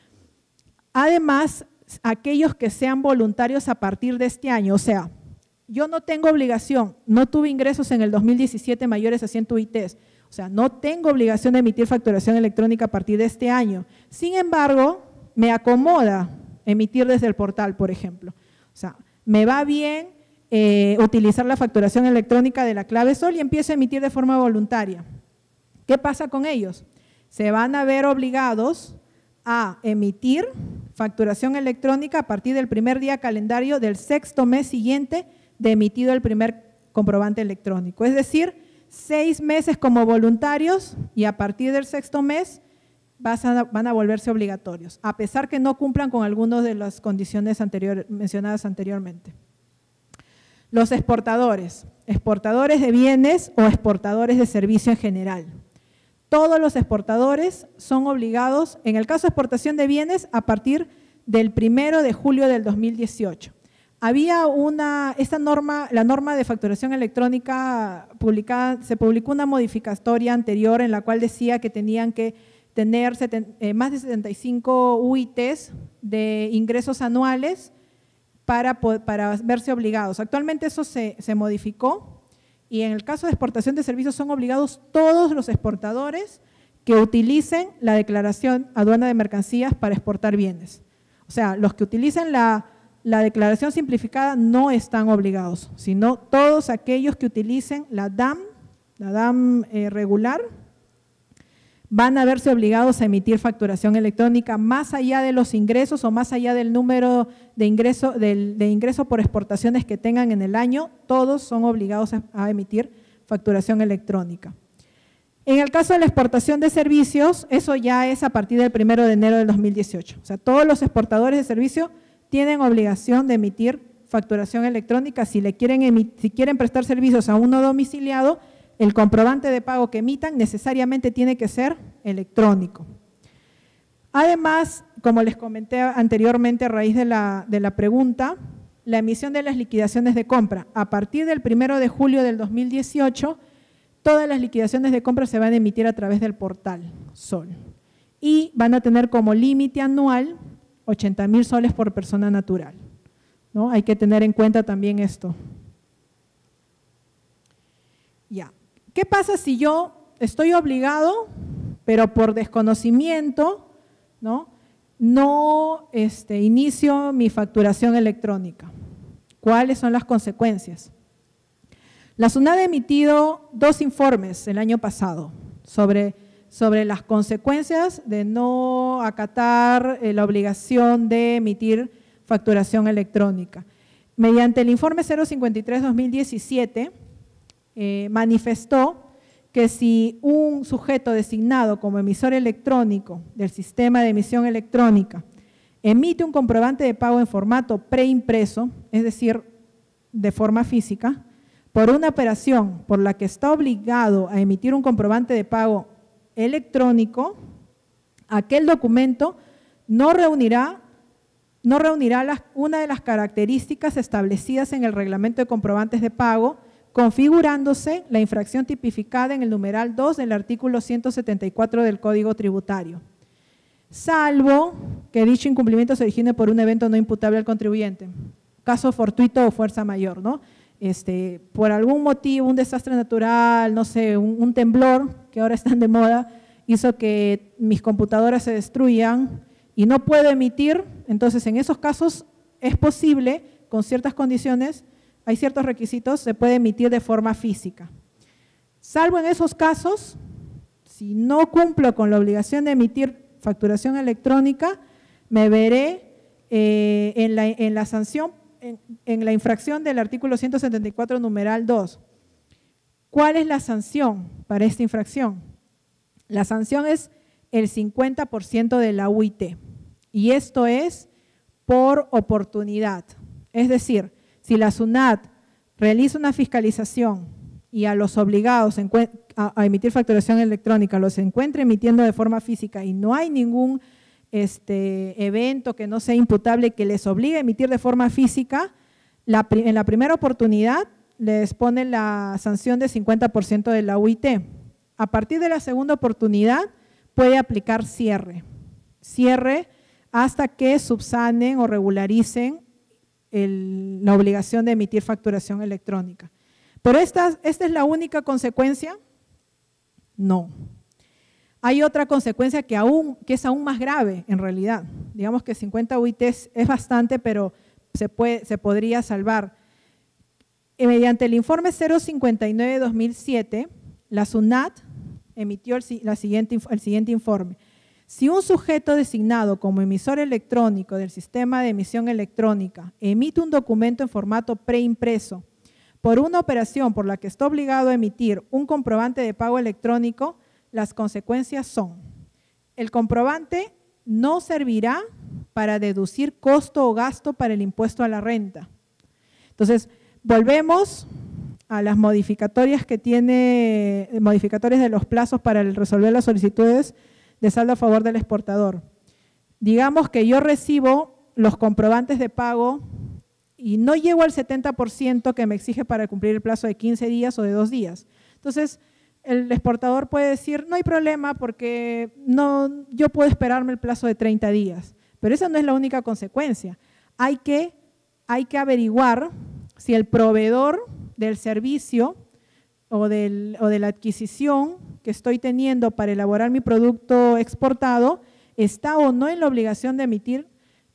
Además, aquellos que sean voluntarios a partir de este año, o sea, yo no tengo obligación, no tuve ingresos en el 2017 mayores a 100 UITs, o sea, no tengo obligación de emitir facturación electrónica a partir de este año. Sin embargo, me acomoda emitir desde el portal, por ejemplo. O sea, me va bien utilizar la facturación electrónica de la clave Sol y empiezo a emitir de forma voluntaria. ¿Qué pasa con ellos? Se van a ver obligados a emitir facturación electrónica a partir del primer día calendario del sexto mes siguiente de emitido el primer comprobante electrónico. Es decir, 6 meses como voluntarios y a partir del sexto mes van a volverse obligatorios, a pesar que no cumplan con algunas de las condiciones mencionadas anteriormente. Los exportadores de bienes o exportadores de servicio en general. Todos los exportadores son obligados, en el caso de exportación de bienes, a partir del 1 de julio del 2018. Había la norma de facturación electrónica se publicó una modificatoria anterior en la cual decía que tenían que tener más de 75 UITs de ingresos anuales para verse obligados. Actualmente eso se modificó y en el caso de exportación de servicios son obligados todos los exportadores que utilicen la declaración aduana de mercancías para exportar bienes. O sea, los que utilicen la declaración simplificada no están obligados, sino todos aquellos que utilicen la DAM regular, van a verse obligados a emitir facturación electrónica más allá de los ingresos o más allá del número de ingreso por exportaciones que tengan en el año, todos son obligados a emitir facturación electrónica. En el caso de la exportación de servicios, eso ya es a partir del 1 de enero del 2018. O sea, todos los exportadores de servicio tienen obligación de emitir facturación electrónica. Si quieren prestar servicios a un no domiciliado, el comprobante de pago que emitan necesariamente tiene que ser electrónico. Además, como les comenté anteriormente a raíz de la pregunta, la emisión de las liquidaciones de compra. A partir del 1 de julio del 2018, todas las liquidaciones de compra se van a emitir a través del portal Sol y van a tener como límite anual 80.000 soles por persona natural, ¿no? Hay que tener en cuenta también esto. Ya. ¿Qué pasa si yo estoy obligado, pero por desconocimiento, no inicio mi facturación electrónica? ¿Cuáles son las consecuencias? La SUNAT ha emitido 2 informes el año pasado sobre las consecuencias de no acatar la obligación de emitir facturación electrónica. Mediante el informe 053-2017, manifestó que si un sujeto designado como emisor electrónico del sistema de emisión electrónica emite un comprobante de pago en formato preimpreso, es decir, de forma física, por una operación por la que está obligado a emitir un comprobante de pago electrónico, aquel documento no reunirá una de las características establecidas en el reglamento de comprobantes de pago, configurándose la infracción tipificada en el numeral 2 del artículo 174 del Código Tributario, salvo que dicho incumplimiento se origine por un evento no imputable al contribuyente, caso fortuito o fuerza mayor, ¿no? Por algún motivo, un desastre natural, no sé, un temblor, que ahora están de moda, hizo que mis computadoras se destruyan y no puedo emitir, entonces en esos casos es posible, con ciertas condiciones, hay ciertos requisitos, se puede emitir de forma física. Salvo en esos casos, si no cumplo con la obligación de emitir facturación electrónica, me veré en la sanción, en la infracción del artículo 174, numeral 2. ¿Cuál es la sanción para esta infracción? La sanción es el 50% de la UIT, y esto es por oportunidad. Es decir, si la SUNAT realiza una fiscalización y a los obligados a emitir facturación electrónica los encuentra emitiendo de forma física y no hay ningún evento que no sea imputable que les obligue a emitir de forma física, en la primera oportunidad les pone la sanción de 50% de la UIT. A partir de la segunda oportunidad puede aplicar cierre hasta que subsanen o regularicen la obligación de emitir facturación electrónica. ¿Pero esta es la única consecuencia? No. Hay otra consecuencia que es aún más grave en realidad. Digamos que 50 UIT es bastante, pero se podría salvar. Mediante el informe 059-2007, la SUNAT emitió el siguiente informe. Si un sujeto designado como emisor electrónico del sistema de emisión electrónica emite un documento en formato preimpreso por una operación por la que está obligado a emitir un comprobante de pago electrónico, las consecuencias son: el comprobante no servirá para deducir costo o gasto para el impuesto a la renta. Entonces, volvemos a las modificatorias modificatorias de los plazos para resolver las solicitudes de saldo a favor del exportador. Digamos que yo recibo los comprobantes de pago y no llego al 70% que me exige para cumplir el plazo de 15 días o de 2 días. Entonces, el exportador puede decir, no hay problema porque yo puedo esperarme el plazo de 30 días. Pero esa no es la única consecuencia. Hay que averiguar si el proveedor del servicio o de la adquisición que estoy teniendo para elaborar mi producto exportado está o no en la obligación de emitir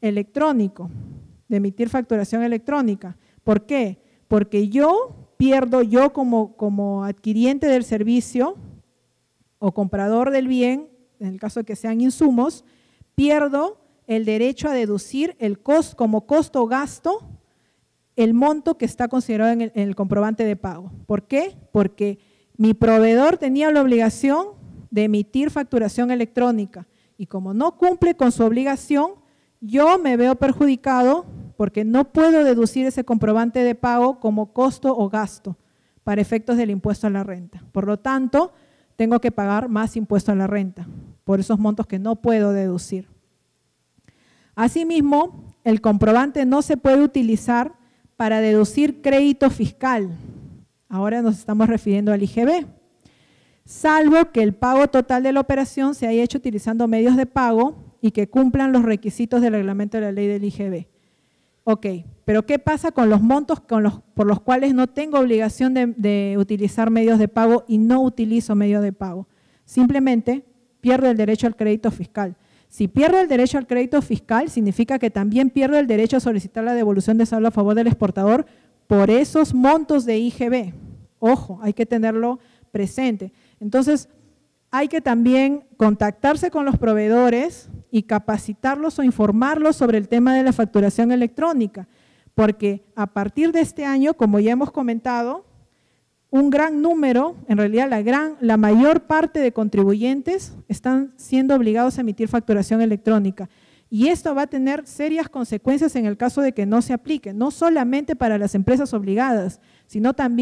facturación electrónica. ¿Por qué? Porque yo como adquiriente del servicio o comprador del bien, en el caso de que sean insumos, pierdo el derecho a deducir como costo o gasto el monto que está considerado en el comprobante de pago. ¿Por qué? Porque mi proveedor tenía la obligación de emitir facturación electrónica y como no cumple con su obligación, yo me veo perjudicado porque no puedo deducir ese comprobante de pago como costo o gasto para efectos del impuesto a la renta. Por lo tanto, tengo que pagar más impuesto a la renta por esos montos que no puedo deducir. Asimismo, el comprobante no se puede utilizar para deducir crédito fiscal. Ahora nos estamos refiriendo al IGB, salvo que el pago total de la operación se haya hecho utilizando medios de pago y que cumplan los requisitos del reglamento de la ley del IGB. Ok, pero ¿qué pasa con los montos por los cuales no tengo obligación de utilizar medios de pago y no utilizo medios de pago? Simplemente pierdo el derecho al crédito fiscal. Si pierdo el derecho al crédito fiscal, significa que también pierdo el derecho a solicitar la devolución de saldo a favor del exportador por esos montos de IGB. Ojo, hay que tenerlo presente. Entonces, hay que también contactarse con los proveedores y capacitarlos o informarlos sobre el tema de la facturación electrónica, porque a partir de este año, como ya hemos comentado, un gran número, en realidad la mayor parte de contribuyentes están siendo obligados a emitir facturación electrónica. Y esto va a tener serias consecuencias en el caso de que no se aplique, no solamente para las empresas obligadas, sino también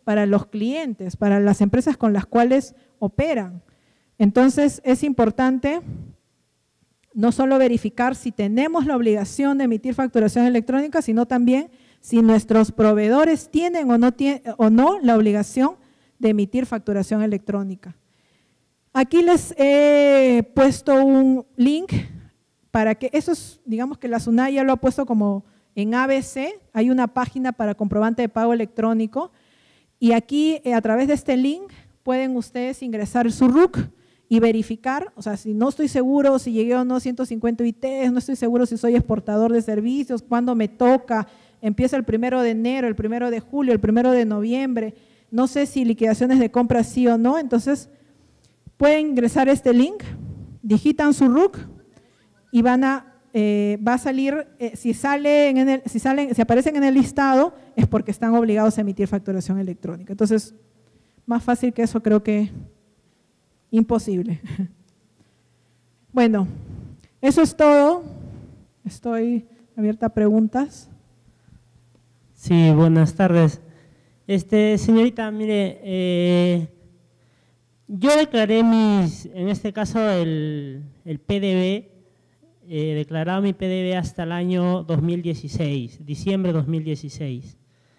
para los clientes, para las empresas con las cuales operan. Entonces, es importante no solo verificar si tenemos la obligación de emitir facturación electrónica, sino también si nuestros proveedores tienen o no la obligación de emitir facturación electrónica. Aquí les he puesto un link para que, eso es, digamos que la SUNAT ya lo ha puesto como en ABC, hay una página para comprobante de pago electrónico y aquí a través de este link pueden ustedes ingresar su RUC y verificar, o sea, si no estoy seguro si llegué o no 150 UITs, no estoy seguro si soy exportador de servicios, cuándo me toca, empieza el 1 de enero, el 1 de julio, el 1 de noviembre, no sé si liquidaciones de compra sí o no, entonces pueden ingresar este link, digitan su RUC y va a salir, si aparecen en el listado es porque están obligados a emitir facturación electrónica. Entonces, más fácil que eso creo que imposible. Bueno, eso es todo. Estoy abierta a preguntas. Sí, buenas tardes. Señorita, mire, yo declaré en este caso el PDB, declarado mi PDB hasta el año 2016, diciembre de 2016.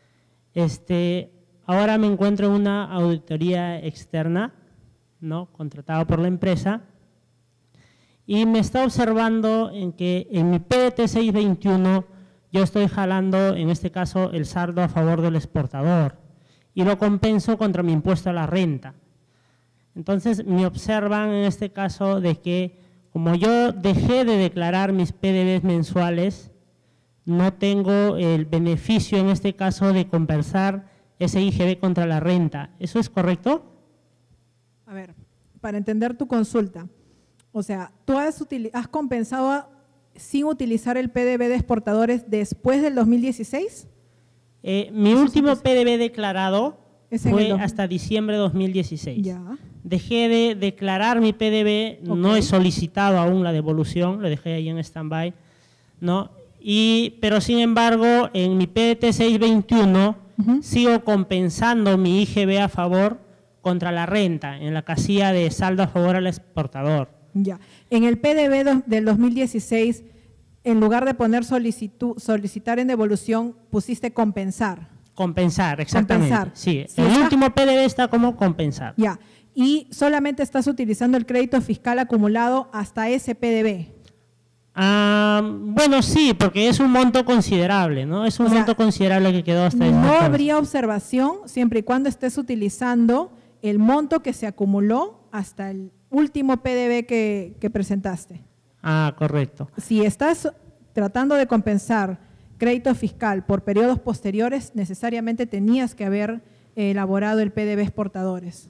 Ahora me encuentro en una auditoría externa, ¿no?, contratado por la empresa, y me está observando en que en mi PDT 621 yo estoy jalando, en este caso, el saldo a favor del exportador y lo compenso contra mi impuesto a la renta. Entonces, me observan en este caso de que como yo dejé de declarar mis PDBs mensuales, no tengo el beneficio en este caso de compensar ese IGB contra la renta. ¿Eso es correcto? A ver, para entender tu consulta, o sea, ¿tú has compensado sin utilizar el PDB de exportadores después del 2016? Mi último PDB declarado Es en fue el hasta diciembre de 2016. Ya. Dejé de declarar mi PDB, no he solicitado aún la devolución, lo dejé ahí en stand-by, ¿no? Pero sin embargo, en mi PDT 621 sigo compensando mi IGB a favor contra la renta, en la casilla de saldo a favor al exportador. Ya. En el PDB del 2016, en lugar de poner solicitar en devolución, pusiste compensar. Compensar, exactamente. Compensar. Sí, Si el está- último PDB está como compensar. Ya. Y solamente estás utilizando el crédito fiscal acumulado hasta ese PDB. Bueno, sí, porque es un monto considerable, ¿no? Es un O sea, monto considerable que quedó hasta ese No momento. habría observación siempre y cuando estés utilizando el monto que se acumuló hasta el último PDB que presentaste. Correcto. Si estás tratando de compensar crédito fiscal por periodos posteriores, necesariamente tenías que haber elaborado el PDB exportadores.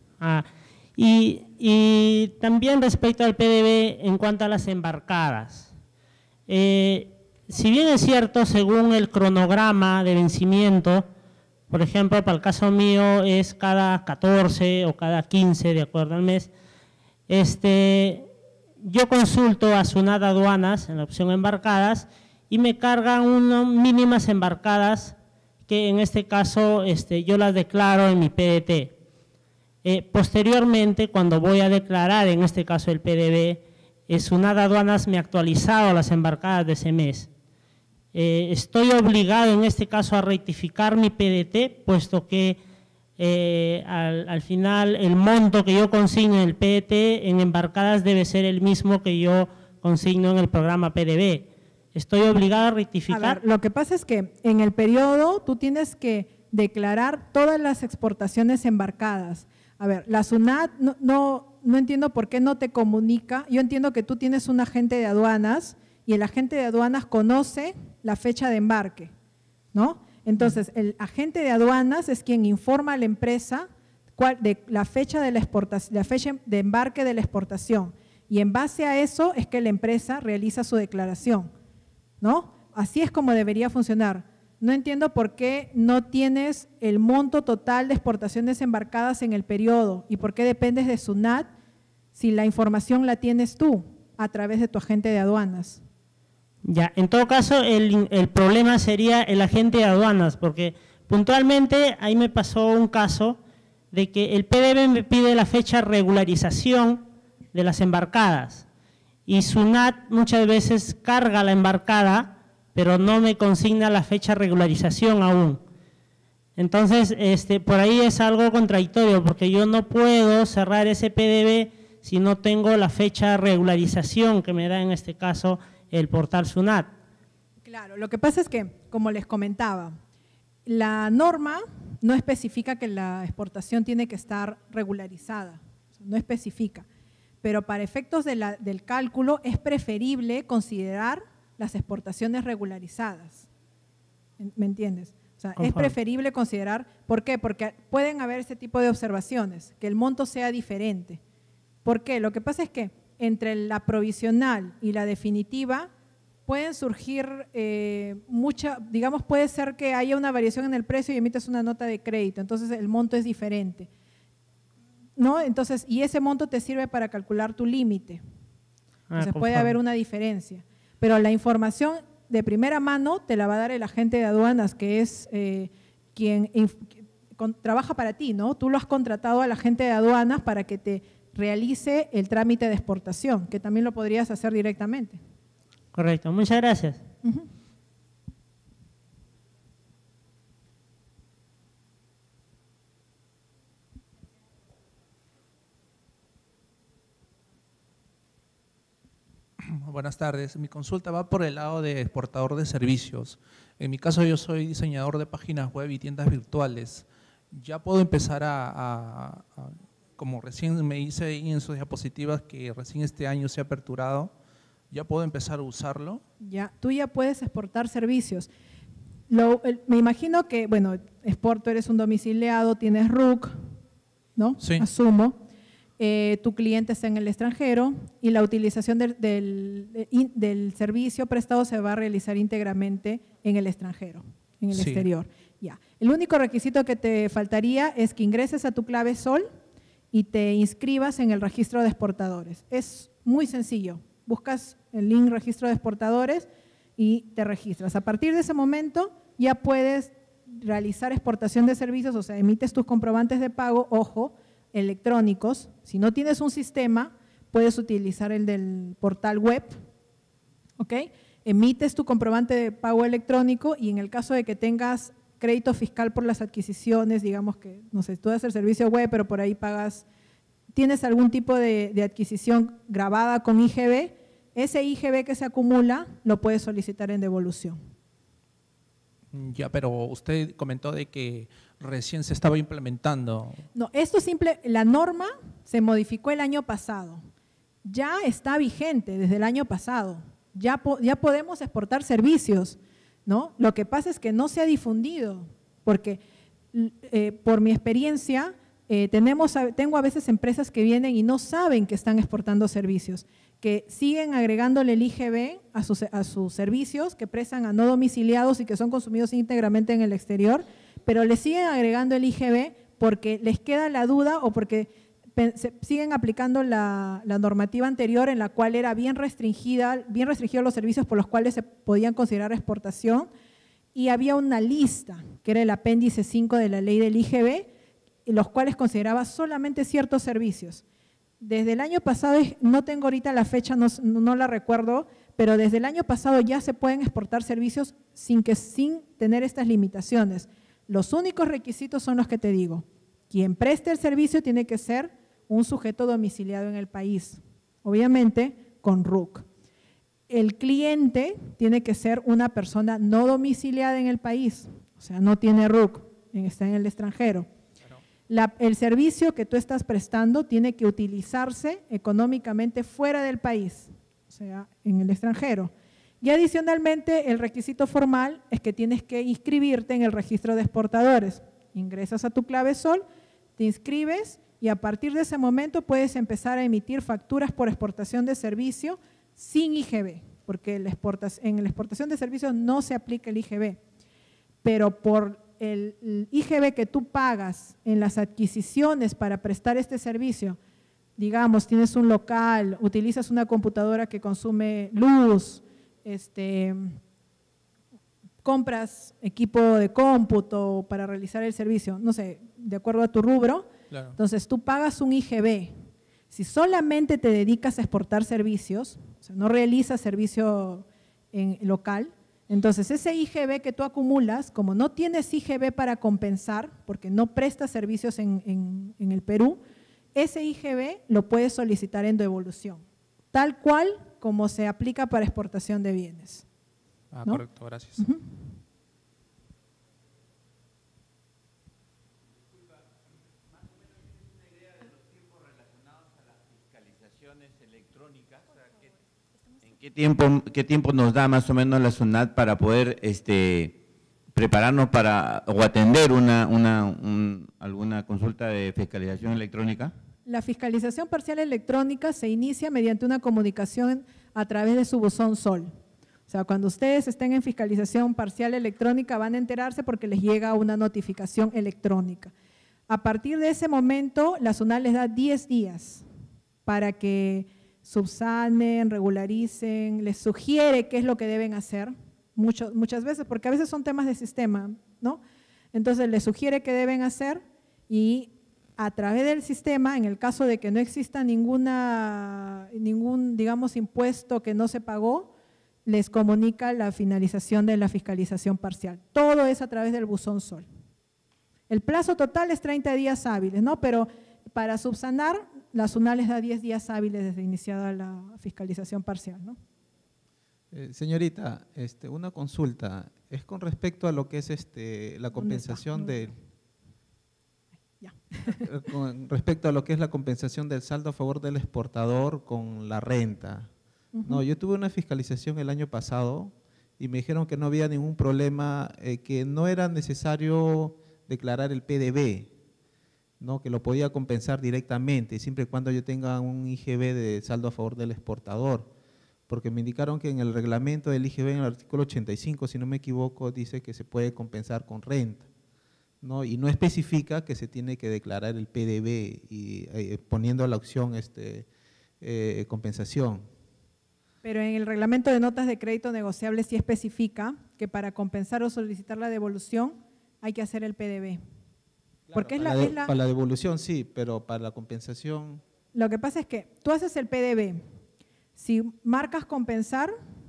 Y también respecto al PDB en cuanto a las embarcadas. Si bien es cierto, según el cronograma de vencimiento, por ejemplo, para el caso mío es cada 14 o cada 15, de acuerdo al mes, yo consulto a SUNAT Aduanas en la opción embarcadas y me cargan unas mínimas embarcadas que en este caso yo las declaro en mi PDT. Posteriormente, cuando voy a declarar en este caso el PDB, SUNAT Aduanas me ha actualizado las embarcadas de ese mes. Estoy obligado en este caso a rectificar mi PDT, puesto que al final el monto que yo consigno en el PDT en embarcadas debe ser el mismo que yo consigno en el programa PDB. ¿Estoy obligado a rectificar? A ver, lo que pasa es que en el periodo tú tienes que declarar todas las exportaciones embarcadas. A ver, la SUNAT no entiendo por qué no te comunica. Yo entiendo que tú tienes un agente de aduanas y el agente de aduanas conoce la fecha de embarque, ¿no? Entonces, el agente de aduanas es quien informa a la empresa de la fecha de la exportación, la fecha de embarque de la exportación. Y en base a eso es que la empresa realiza su declaración, ¿no? Así es como debería funcionar. No entiendo por qué no tienes el monto total de exportaciones embarcadas en el periodo y por qué dependes de SUNAT si la información la tienes tú a través de tu agente de aduanas. Ya, en todo caso, el problema sería el agente de aduanas, porque puntualmente ahí me pasó un caso de que el PDB me pide la fecha de regularización de las embarcadas y SUNAT muchas veces carga la embarcada, pero no me consigna la fecha de regularización aún. Entonces, por ahí es algo contradictorio, porque yo no puedo cerrar ese PDB si no tengo la fecha de regularización que me da en este caso el portal SUNAT. Claro, lo que pasa es que, como les comentaba, la norma no especifica que la exportación tiene que estar regularizada, no especifica, pero para efectos del cálculo es preferible considerar las exportaciones regularizadas, ¿me entiendes? O sea, es preferible considerar, ¿por qué? Porque pueden haber ese tipo de observaciones, que el monto sea diferente. ¿Por qué? Lo que pasa es que entre la provisional y la definitiva pueden surgir digamos, puede ser que haya una variación en el precio y emites una nota de crédito, entonces el monto es diferente, ¿no? Entonces, y ese monto te sirve para calcular tu límite. Entonces puede haber una diferencia, pero la información de primera mano te la va a dar el agente de aduanas, que es quien trabaja para ti, ¿no? Tú lo has contratado al agente de aduanas para que te realice el trámite de exportación, que también lo podrías hacer directamente. Correcto, muchas gracias. Buenas tardes. Mi consulta va por el lado de exportador de servicios. En mi caso, yo soy diseñador de páginas web y tiendas virtuales. Ya puedo empezar como recién me hice ahí en sus diapositivas, que recién este año se ha aperturado, ¿ya puedo empezar a usarlo? Ya, tú ya puedes exportar servicios. Me imagino que, bueno, tú eres un domiciliado, tienes RUC, ¿no? Sí. Asumo. Tu cliente está en el extranjero y la utilización del servicio prestado se va a realizar íntegramente en el extranjero, en el exterior. Ya. El único requisito que te faltaría es que ingreses a tu clave SOL y te inscribas en el registro de exportadores. Es muy sencillo. Buscas el link registro de exportadores y te registras. A partir de ese momento ya puedes realizar exportación de servicios, o sea, emites tus comprobantes de pago, ojo, electrónicos. Si no tienes un sistema, puedes utilizar el del portal web, ¿ok? Emites tu comprobante de pago electrónico y en el caso de que tengas crédito fiscal por las adquisiciones, digamos que, no sé, tú das el servicio web, pero por ahí pagas, tienes algún tipo de adquisición grabada con IGB, ese IGB que se acumula lo puedes solicitar en devolución. Ya, pero usted comentó de que recién se estaba implementando. No, esto es simple, la norma se modificó el año pasado, ya está vigente desde el año pasado, ya podemos exportar servicios, ¿no? Lo que pasa es que no se ha difundido, porque por mi experiencia tengo a veces empresas que vienen y no saben que están exportando servicios, que siguen agregándole el IGB a sus servicios que prestan a no domiciliados y que son consumidos íntegramente en el exterior, pero le siguen agregando el IGB porque les queda la duda o porque siguen aplicando la normativa anterior en la cual era bien restringidos los servicios por los cuales se podían considerar exportación, y había una lista que era el apéndice 5 de la ley del IGB, los cuales consideraba solamente ciertos servicios. Desde el año pasado, no tengo ahorita la fecha, no la recuerdo, pero desde el año pasado ya se pueden exportar servicios sin tener estas limitaciones. Los únicos requisitos son los que te digo. Quien preste el servicio tiene que ser un sujeto domiciliado en el país, obviamente con RUC. El cliente tiene que ser una persona no domiciliada en el país, o sea, no tiene RUC, está en el extranjero. El servicio que tú estás prestando tiene que utilizarse económicamente fuera del país, o sea, en el extranjero. Y adicionalmente, el requisito formal es que tienes que inscribirte en el registro de exportadores. Ingresas a tu clave SOL, te inscribes y a partir de ese momento puedes empezar a emitir facturas por exportación de servicio sin IGB, porque en la exportación de servicios no se aplica el IGB, pero por el IGB que tú pagas en las adquisiciones para prestar este servicio, digamos, tienes un local, utilizas una computadora que consume luz, compras equipo de cómputo para realizar el servicio, no sé, de acuerdo a tu rubro, Claro. entonces tú pagas un IGB. Si solamente te dedicas a exportar servicios, o sea, no realizas servicio en local, entonces ese IGB que tú acumulas, como no tienes IGB para compensar, porque no prestas servicios en el Perú, ese IGB lo puedes solicitar en devolución, tal cual como se aplica para exportación de bienes. Ah, ¿no? correcto, gracias. Ujú. ¿Qué tiempo nos da más o menos la SUNAT para poder prepararnos para o atender alguna consulta de fiscalización electrónica? La fiscalización parcial electrónica se inicia mediante una comunicación a través de su buzón SOL. O sea, cuando ustedes estén en fiscalización parcial electrónica van a enterarse porque les llega una notificación electrónica. A partir de ese momento, la SUNAT les da 10 días para que subsanen, regularicen, les sugiere qué es lo que deben hacer, muchas veces, porque a veces son temas de sistema, ¿no? Entonces les sugiere qué deben hacer y a través del sistema, en el caso de que no exista ningún, digamos, impuesto que no se pagó, les comunica la finalización de la fiscalización parcial. Todo es a través del buzón SOL. El plazo total es 30 días hábiles, ¿no? Pero para subsanar, la SUNAT les da 10 días hábiles desde iniciada la fiscalización parcial, ¿no? Señorita, una consulta, es con respecto a lo que es la compensación del… Ya. Con respecto a lo que es la compensación del saldo a favor del exportador con la renta. No, yo tuve una fiscalización el año pasado y me dijeron que no había ningún problema, que no era necesario declarar el PDB, ¿no? Que lo podía compensar directamente, siempre y cuando yo tenga un IGB de saldo a favor del exportador, porque me indicaron que en el reglamento del IGB, en el artículo 85, si no me equivoco, dice que se puede compensar con renta, ¿no? Y no especifica que se tiene que declarar el PDB y poniendo la opción compensación. Pero en el reglamento de notas de crédito negociable sí especifica que para compensar o solicitar la devolución hay que hacer el PDB. Claro, Porque para la devolución sí, pero para la compensación… Lo que pasa es que tú haces el PDB. Si marcas compensar,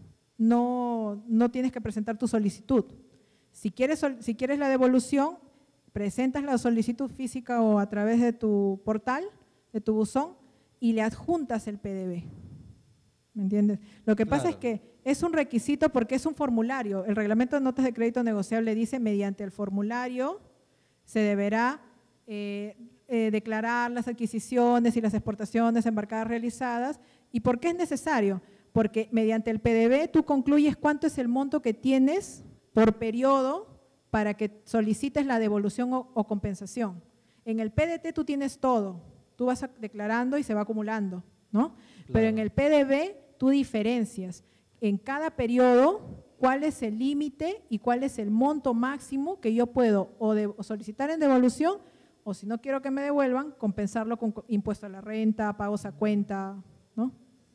no tienes que presentar tu solicitud. Si quieres la devolución, presentas la solicitud física o a través de tu portal, de tu buzón, y le adjuntas el PDB. ¿Me entiendes? Lo que pasa es que es un requisito porque es un formulario. El reglamento de notas de crédito negociable dice mediante el formulario se deberá declarar las adquisiciones y las exportaciones embarcadas realizadas. ¿Y por qué es necesario? Porque mediante el PDB tú concluyes cuánto es el monto que tienes por periodo para que solicites la devolución o compensación. En el PDT tú tienes todo, tú vas declarando y se va acumulando, ¿no? Claro. Pero en el PDB tú diferencias en cada periodo cuál es el límite y cuál es el monto máximo que yo puedo o solicitar en devolución o si no quiero que me devuelvan, compensarlo con impuesto a la renta, pagos a cuenta, ¿no?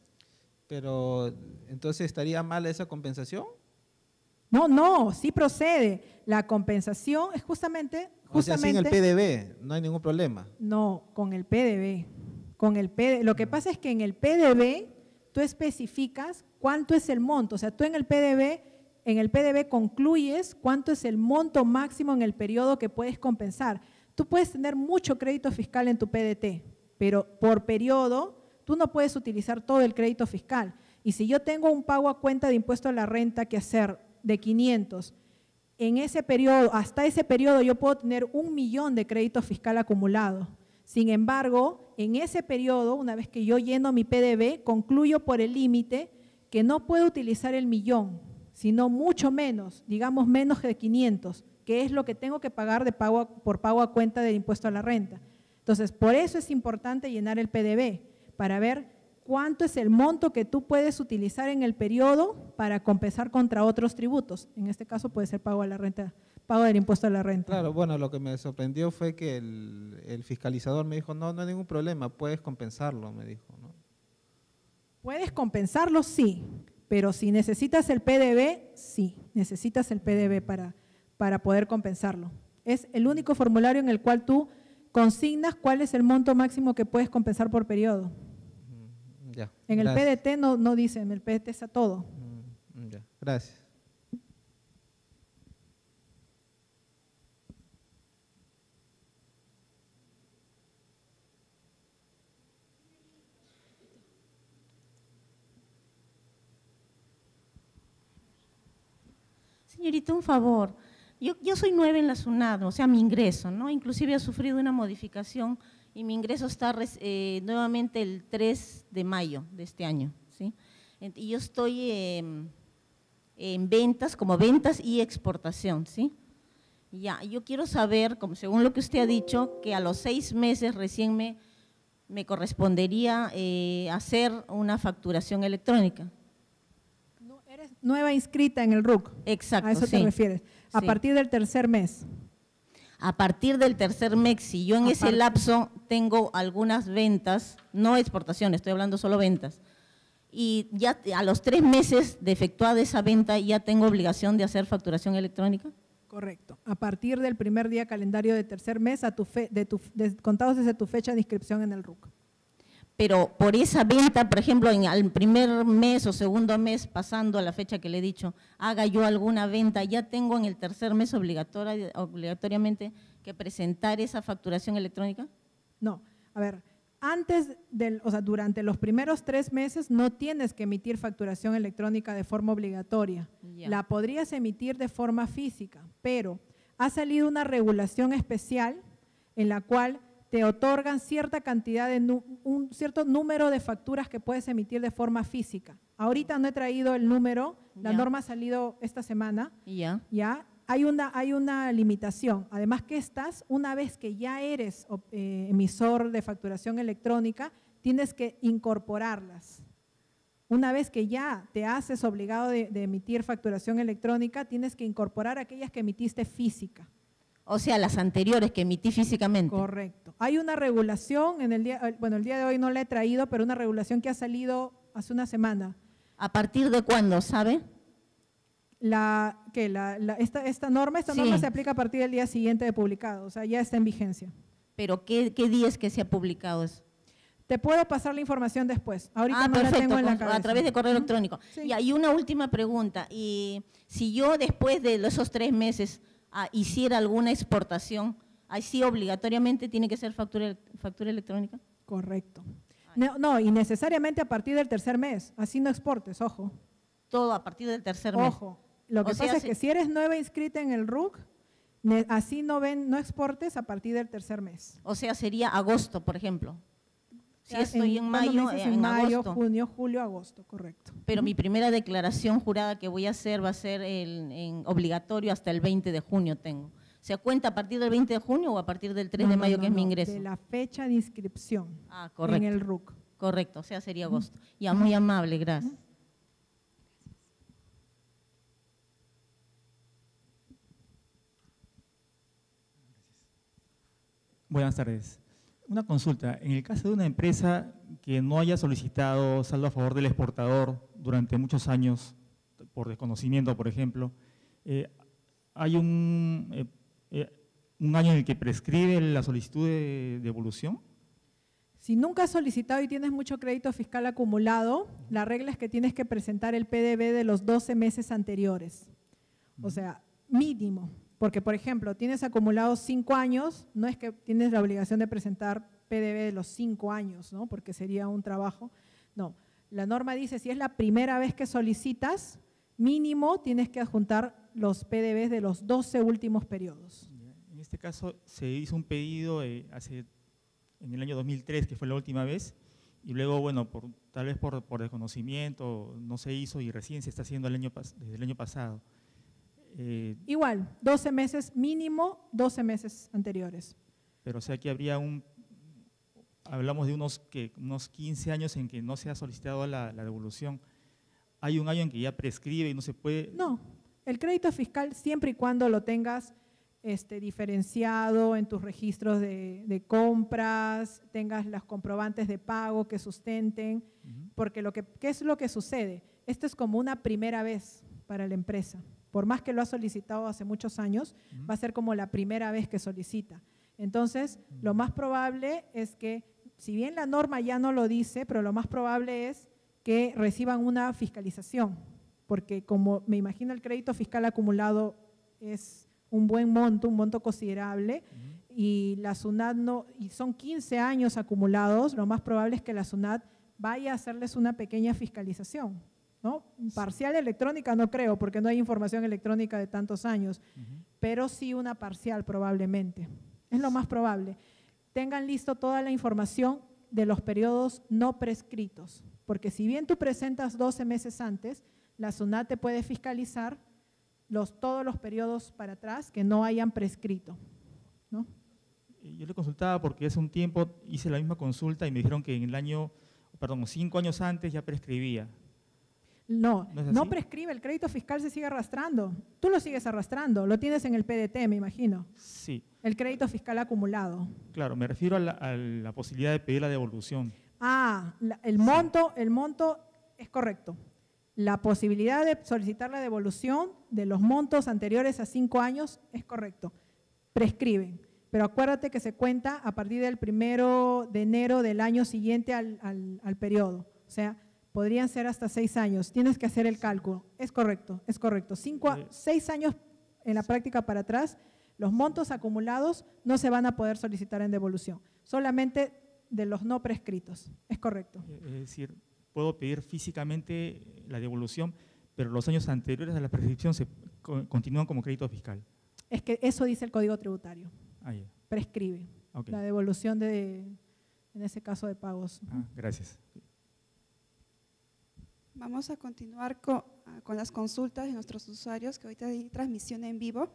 Pero, ¿entonces estaría mal esa compensación? No, sí procede. La compensación es justamente… O sea, sin el PDB, no hay ningún problema. No, con el PDB. Lo que pasa es que en el PDB tú especificas cuánto es el monto. O sea, tú en el PDB concluyes cuánto es el monto máximo en el periodo que puedes compensar. Tú puedes tener mucho crédito fiscal en tu PDT, pero por periodo tú no puedes utilizar todo el crédito fiscal. Y si yo tengo un pago a cuenta de impuesto a la renta que hacer de 500, en ese periodo, hasta ese periodo yo puedo tener 1 millón de crédito fiscal acumulado. Sin embargo, en ese periodo, una vez que yo lleno mi PDB, concluyo por el límite que no puedo utilizar el 1 millón, sino mucho menos, digamos menos de 500, que es lo que tengo que pagar por pago a cuenta del impuesto a la renta. Entonces, por eso es importante llenar el PDB, para ver cuánto es el monto que tú puedes utilizar en el periodo para compensar contra otros tributos. En este caso puede ser pago a la renta, pago del impuesto a la renta. Claro, bueno, lo que me sorprendió fue que el fiscalizador me dijo, no hay ningún problema, puedes compensarlo, me dijo, ¿no? Puedes compensarlo, sí, Pero si necesitas el PDV, sí, necesitas el PDV para poder compensarlo. Es el único formulario en el cual tú consignas cuál es el monto máximo que puedes compensar por periodo. Ya, En el gracias. PDT no dice, en el PDT está todo. Ya, gracias. Señorita, un favor. Yo soy nueva en la SUNAT, o sea, mi ingreso, ¿no? Inclusive he sufrido una modificación y mi ingreso está nuevamente el 3 de mayo de este año, ¿sí? Y yo estoy en ventas, como ventas y exportación, ¿sí? Ya, yo quiero saber, como según lo que usted ha dicho, que a los 6 meses recién me correspondería hacer una facturación electrónica. No, eres nueva inscrita en el RUC. Exacto, A eso te sí. refieres. A Sí. partir del tercer mes. A partir del tercer mes, si yo en ese Aparte. lapso tengo algunas ventas, no exportaciones, estoy hablando solo ventas, y ya a los 3 meses de efectuada esa venta ya tengo obligación de hacer facturación electrónica. Correcto. A partir del primer día calendario de tercer mes, contados desde tu fecha de inscripción en el RUC. Pero por esa venta, por ejemplo, al primer mes o segundo mes, pasando a la fecha que le he dicho, haga yo alguna venta, ya tengo en el tercer mes obligatoriamente que presentar esa facturación electrónica. No, a ver, durante los primeros 3 meses no tienes que emitir facturación electrónica de forma obligatoria. Ya. La podrías emitir de forma física, pero ha salido una regulación especial en la cual te otorgan cierta cantidad un cierto número de facturas que puedes emitir de forma física. Ahorita no he traído el número, la Ya. norma ha salido esta semana, Ya. ya hay una limitación. Además que una vez que ya eres emisor de facturación electrónica, tienes que incorporarlas. Una vez que ya te haces obligado de emitir facturación electrónica, tienes que incorporar aquellas que emitiste física. O sea, las anteriores que emití físicamente. Correcto. Hay una regulación, el día de hoy no la he traído, pero una regulación que ha salido hace una semana. ¿A partir de cuándo, sabe? Esta norma se aplica a partir del día siguiente de publicado, o sea, ya está en vigencia. ¿Pero qué día es que se ha publicado eso? Te puedo pasar la información después. Ahorita no perfecto, la tengo en la cabeza. a través de correo electrónico. Sí. Y hay una última pregunta. Y si yo después de esos 3 meses hiciera alguna exportación, ahí sí obligatoriamente tiene que ser factura electrónica. Correcto. No, y necesariamente a partir del tercer mes. Así no exportes, ojo. Todo a partir del tercer mes. Ojo. Lo que O sea, pasa es que si eres nueva inscrita en el RUC, así no exportes a partir del tercer mes. O sea, sería agosto, por ejemplo. Si Ya, estoy en ¿cuándo mayo, me dices? en mayo, agosto. junio, julio, agosto, correcto. Pero mi primera declaración jurada que voy a hacer va a ser en obligatorio hasta el 20 de junio tengo. ¿Se cuenta a partir del 20 de junio o a partir del 3 de mayo, que es mi ingreso? De la fecha de inscripción correcto. en el RUC. Correcto, o sea, sería agosto. Ya, muy amable, gracias. Buenas tardes. Una consulta. En el caso de una empresa que no haya solicitado saldo a favor del exportador durante muchos años, por desconocimiento, por ejemplo, ¿hay un año en el que prescribe la solicitud de devolución? Si nunca has solicitado y tienes mucho crédito fiscal acumulado, la regla es que tienes que presentar el PDV de los 12 meses anteriores. O sea, mínimo. Porque, por ejemplo, tienes acumulados 5 años, no es que tienes la obligación de presentar PDV de los 5 años, ¿no? Porque sería un trabajo. No, la norma dice, si es la primera vez que solicitas, mínimo tienes que adjuntar los PDVs de los 12 últimos periodos. En este caso se hizo un pedido en el año 2003, que fue la última vez, y luego, bueno, tal vez por desconocimiento no se hizo y recién se está haciendo desde el año pasado. Igual, 12 meses mínimo, 12 meses anteriores. Pero o sea que habría hablamos de unos 15 años en que no se ha solicitado la devolución. ¿Hay un año en que ya prescribe y no se puede? No, el crédito fiscal siempre y cuando lo tengas diferenciado en tus registros de compras, tengas los comprobantes de pago que sustenten, porque ¿qué es lo que sucede? Esto es como una primera vez para la empresa. Por más que lo ha solicitado hace muchos años, va a ser como la primera vez que solicita. Entonces, lo más probable es que, si bien la norma ya no lo dice, pero lo más probable es que reciban una fiscalización, porque como me imagino el crédito fiscal acumulado es un buen monto, un monto considerable, y la SUNAT no, y son 15 años acumulados, lo más probable es que la SUNAT vaya a hacerles una pequeña fiscalización, ¿no? Parcial electrónica no creo, porque no hay información electrónica de tantos años, pero sí una parcial probablemente. Es lo más probable. Tengan listo toda la información de los periodos no prescritos, porque si bien tú presentas 12 meses antes, la SUNAT te puede fiscalizar todos los periodos para atrás que no hayan prescrito, ¿no? Yo le consultaba porque hace un tiempo hice la misma consulta y me dijeron que en el año, 5 años antes ya prescribía. No, ¿No es así? no prescribe, el crédito fiscal se sigue arrastrando. Tú lo sigues arrastrando, lo tienes en el PDT, me imagino. Sí. El crédito fiscal acumulado. Claro, me refiero a la posibilidad de pedir la devolución. El monto es correcto. La posibilidad de solicitar la devolución de los montos anteriores a 5 años es correcto. Prescriben. Pero acuérdate que se cuenta a partir del 1 de enero del año siguiente al periodo. O sea, podrían ser hasta 6 años. Tienes que hacer el cálculo. Es correcto, es correcto. 6 años en la práctica para atrás, los montos acumulados no se van a poder solicitar en devolución. Solamente de los no prescritos. Es correcto. Es decir, puedo pedir físicamente la devolución, pero los años anteriores a la prescripción continúan como crédito fiscal. Es que eso dice el Código Tributario. Ya. Prescribe Okay. la devolución en ese caso de pagos. Gracias. Vamos a continuar con las consultas de nuestros usuarios, que ahorita hay transmisión en vivo.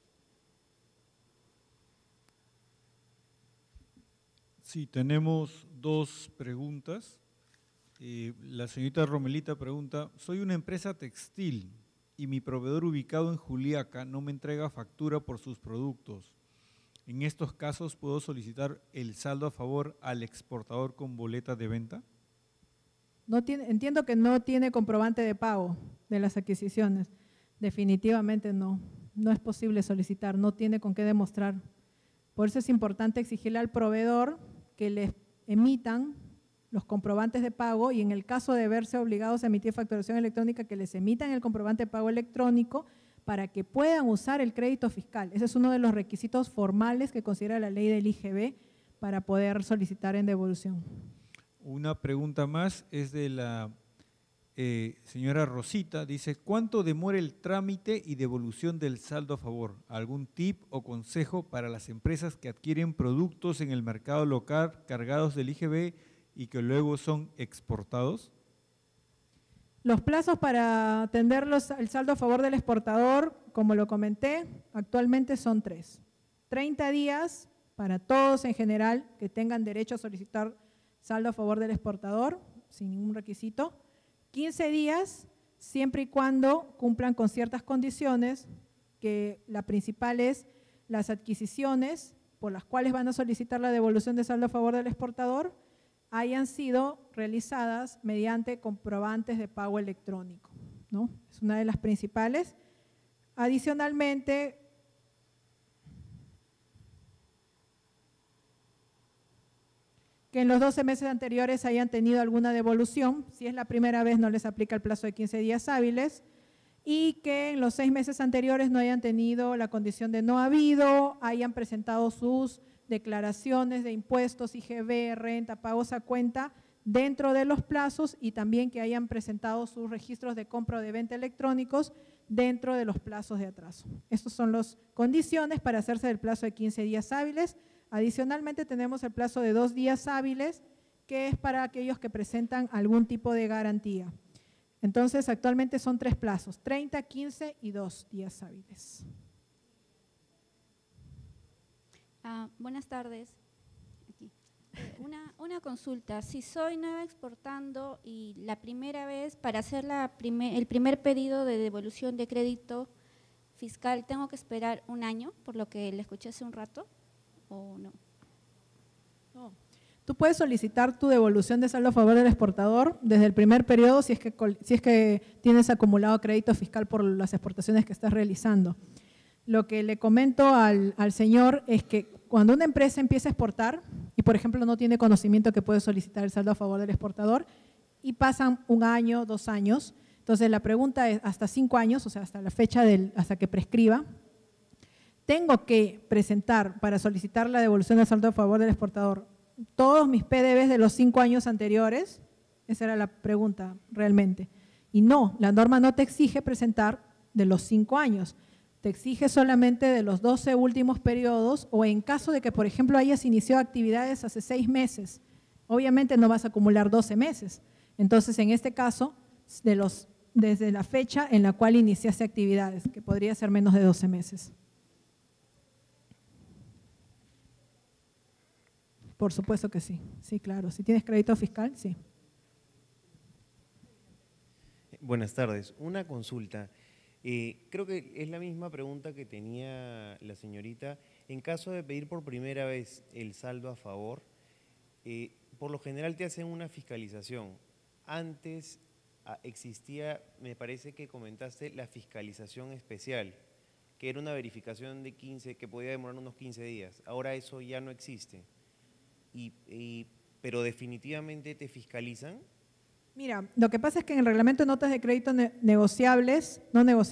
Sí, tenemos 2 preguntas. La señorita Romelita pregunta, soy una empresa textil y mi proveedor ubicado en Juliaca no me entrega factura por sus productos. En estos casos, ¿puedo solicitar el saldo a favor al exportador con boleta de venta? Entiendo que no tiene comprobante de pago de las adquisiciones. Definitivamente no es posible solicitar, no tiene con qué demostrar. Por eso es importante exigirle al proveedor que les emitan los comprobantes de pago y en el caso de verse obligados a emitir facturación electrónica, que les emitan el comprobante de pago electrónico para que puedan usar el crédito fiscal. Ese es uno de los requisitos formales que considera la ley del IGB para poder solicitar en devolución. Una pregunta más es de la señora Rosita, dice, ¿cuánto demora el trámite y devolución del saldo a favor? ¿Algún tip o consejo para las empresas que adquieren productos en el mercado local cargados del IGB y que luego son exportados? Los plazos para atender el saldo a favor del exportador, como lo comenté, actualmente son 3. 30 días para todos en general que tengan derecho a solicitar saldo a favor del exportador, sin ningún requisito. 15 días, siempre y cuando cumplan con ciertas condiciones, que la principal es las adquisiciones por las cuales van a solicitar la devolución de saldo a favor del exportador, hayan sido realizadas mediante comprobantes de pago electrónico, ¿no? Es una de las principales. Adicionalmente, que en los 12 meses anteriores hayan tenido alguna devolución, si es la primera vez no les aplica el plazo de 15 días hábiles, y que en los 6 meses anteriores no hayan tenido la condición de no habido, hayan presentado sus declaraciones de impuestos, IGB, renta, pagos a cuenta dentro de los plazos y también que hayan presentado sus registros de compra o de venta electrónicos dentro de los plazos de atraso. Estas son las condiciones para hacerse del plazo de 15 días hábiles. Adicionalmente tenemos el plazo de 2 días hábiles, que es para aquellos que presentan algún tipo de garantía. Entonces, actualmente son 3 plazos, 30, 15 y 2 días hábiles. Buenas tardes. Aquí. Una consulta. Si soy nueva exportando y la primera vez para hacer el primer pedido de devolución de crédito fiscal, ¿tengo que esperar 1 año, por lo que le escuché hace un rato, o no? Tú puedes solicitar tu devolución de saldo a favor del exportador desde el primer periodo si es que tienes acumulado crédito fiscal por las exportaciones que estás realizando. Lo que le comento al señor es que cuando una empresa empieza a exportar y, por ejemplo, no tiene conocimiento que puede solicitar el saldo a favor del exportador y pasan 1 año, 2 años, entonces la pregunta es hasta 5 años, o sea, hasta la fecha hasta que prescriba, tengo que presentar para solicitar la devolución del saldo a favor del exportador todos mis PDBs de los 5 años anteriores. Esa era la pregunta realmente. Y no, la norma no te exige presentar de los 5 años, te exige solamente de los 12 últimos periodos o en caso de que, por ejemplo, hayas iniciado actividades hace 6 meses, obviamente no vas a acumular 12 meses. Entonces, en este caso, desde la fecha en la cual iniciaste actividades, que podría ser menos de 12 meses. Por supuesto que sí, sí, claro. Si tienes crédito fiscal, sí. Buenas tardes. Una consulta. Creo que es la misma pregunta que tenía la señorita. En caso de pedir por primera vez el saldo a favor, por lo general te hacen una fiscalización. Antes existía, me parece que comentaste, la fiscalización especial, que era una verificación de 15, que podía demorar unos 15 días. Ahora eso ya no existe. Pero definitivamente te fiscalizan. Mira, lo que pasa es que en el reglamento de notas de crédito no negociables,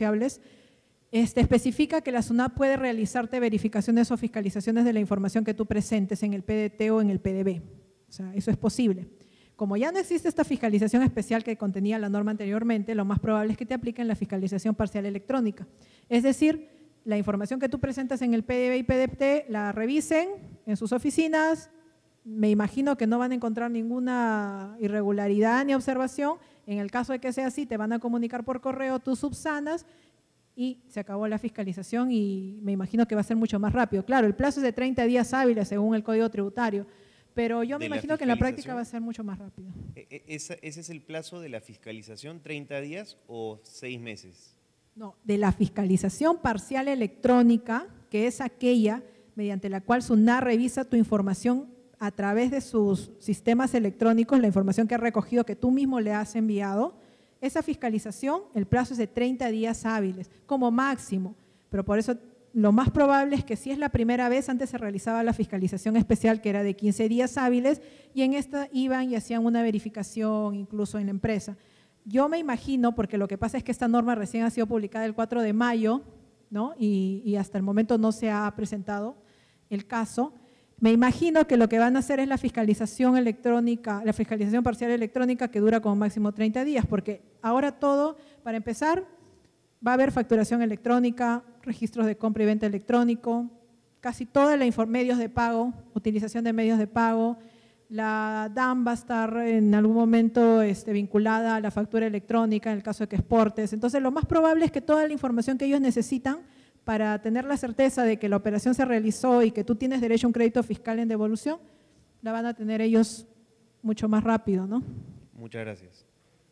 especifica que la SUNAT puede realizarte verificaciones o fiscalizaciones de la información que tú presentes en el PDT o en el PDB. O sea, eso es posible. Como ya no existe esta fiscalización especial que contenía la norma anteriormente, lo más probable es que te apliquen la fiscalización parcial electrónica. Es decir, la información que tú presentas en el PDB y PDT la revisen en sus oficinas. Me imagino que no van a encontrar ninguna irregularidad ni observación. En el caso de que sea así, te van a comunicar por correo, tú subsanas y se acabó la fiscalización y me imagino que va a ser mucho más rápido. Claro, el plazo es de 30 días hábiles según el Código Tributario, pero yo me imagino que en la práctica va a ser mucho más rápido. ¿Ese es el plazo de la fiscalización, 30 días o 6 meses? No, de la fiscalización parcial electrónica, que es aquella mediante la cual SUNAT revisa tu información a través de sus sistemas electrónicos, la información que ha recogido, que tú mismo le has enviado. Esa fiscalización, el plazo es de 30 días hábiles, como máximo, pero por eso lo más probable es que si es la primera vez, antes se realizaba la fiscalización especial que era de 15 días hábiles y en esta iban y hacían una verificación incluso en la empresa. Yo me imagino, porque lo que pasa es que esta norma recién ha sido publicada el 4 de mayo, ¿no? y hasta el momento no se ha presentado el caso. Me imagino que lo que van a hacer es la fiscalización electrónica, la fiscalización parcial electrónica que dura como máximo 30 días, porque ahora todo, para empezar, va a haber facturación electrónica, registros de compra y venta electrónico, casi toda la medios de pago, utilización de medios de pago, la DAM va a estar en algún momento vinculada a la factura electrónica en el caso de que exportes. Entonces, lo más probable es que toda la información que ellos necesitan para tener la certeza de que la operación se realizó y que tú tienes derecho a un crédito fiscal en devolución, la van a tener ellos mucho más rápido, ¿no? Muchas gracias.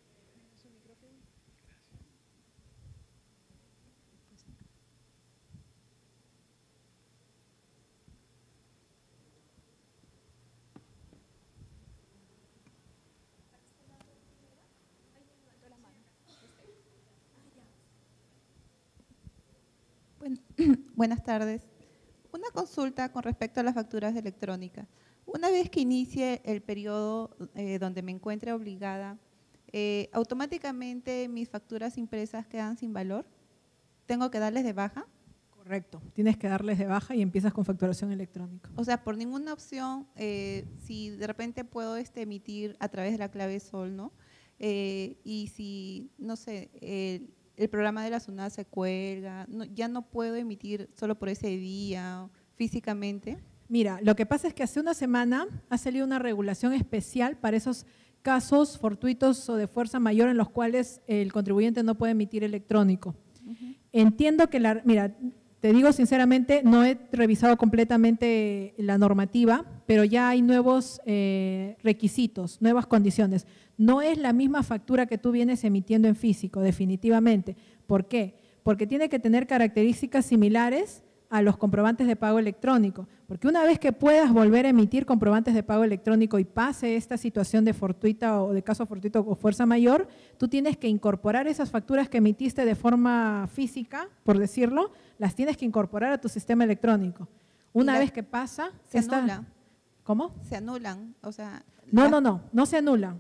Buenas tardes. Una consulta con respecto a las facturas electrónicas. Una vez que inicie el periodo donde me encuentre obligada, ¿automáticamente mis facturas impresas quedan sin valor? ¿Tengo que darles de baja? Correcto, tienes que darles de baja y empiezas con facturación electrónica. O sea, por ninguna opción, si de repente puedo emitir a través de la clave SOL, ¿no? Y si, no sé, el programa de la SUNAT se cuelga, ya no puedo emitir solo por ese día físicamente. Mira, lo que pasa es que hace una semana ha salido una regulación especial para esos casos fortuitos o de fuerza mayor en los cuales el contribuyente no puede emitir electrónico. Entiendo que, mira, te digo sinceramente, no he revisado completamente la normativa, pero ya hay nuevos requisitos, nuevas condiciones. No es la misma factura que tú vienes emitiendo en físico, definitivamente. ¿Por qué? Porque tiene que tener características similares a los comprobantes de pago electrónico, porque una vez que puedas volver a emitir comprobantes de pago electrónico y pase esta situación de fortuita o de caso fortuito o fuerza mayor, tú tienes que incorporar esas facturas que emitiste de forma física, por decirlo, las tienes que incorporar a tu sistema electrónico. Una vez que pasa… Se anula. ¿Cómo? Se anulan, o sea… No se anulan,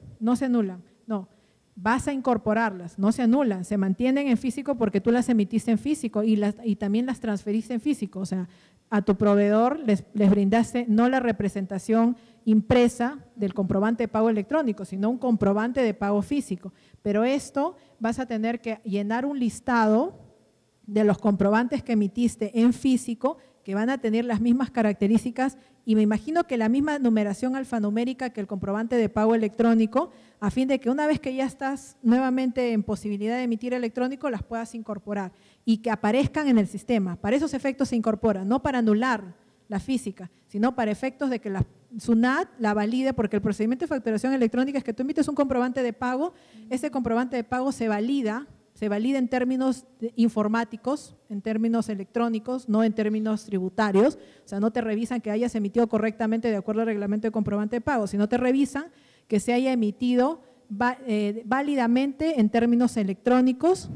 no. Vas a incorporarlas, no se anulan, se mantienen en físico porque tú las emitiste en físico y también las transferiste en físico. O sea, a tu proveedor les brindaste no la representación impresa del comprobante de pago electrónico, sino un comprobante de pago físico. Pero esto vas a tener que llenar un listado de los comprobantes que emitiste en físico, que van a tener las mismas características y me imagino que la misma numeración alfanumérica que el comprobante de pago electrónico, a fin de que una vez que ya estás nuevamente en posibilidad de emitir electrónico, las puedas incorporar y que aparezcan en el sistema. Para esos efectos se incorporan, no para anular la física, sino para efectos de que la SUNAT la valide, porque el procedimiento de facturación electrónica es que tú emites un comprobante de pago, ese comprobante de pago se valida en términos informáticos, en términos electrónicos, no en términos tributarios. O sea, no te revisan que hayas emitido correctamente de acuerdo al reglamento de comprobante de pago, sino te revisan que se haya emitido válidamente en términos electrónicos,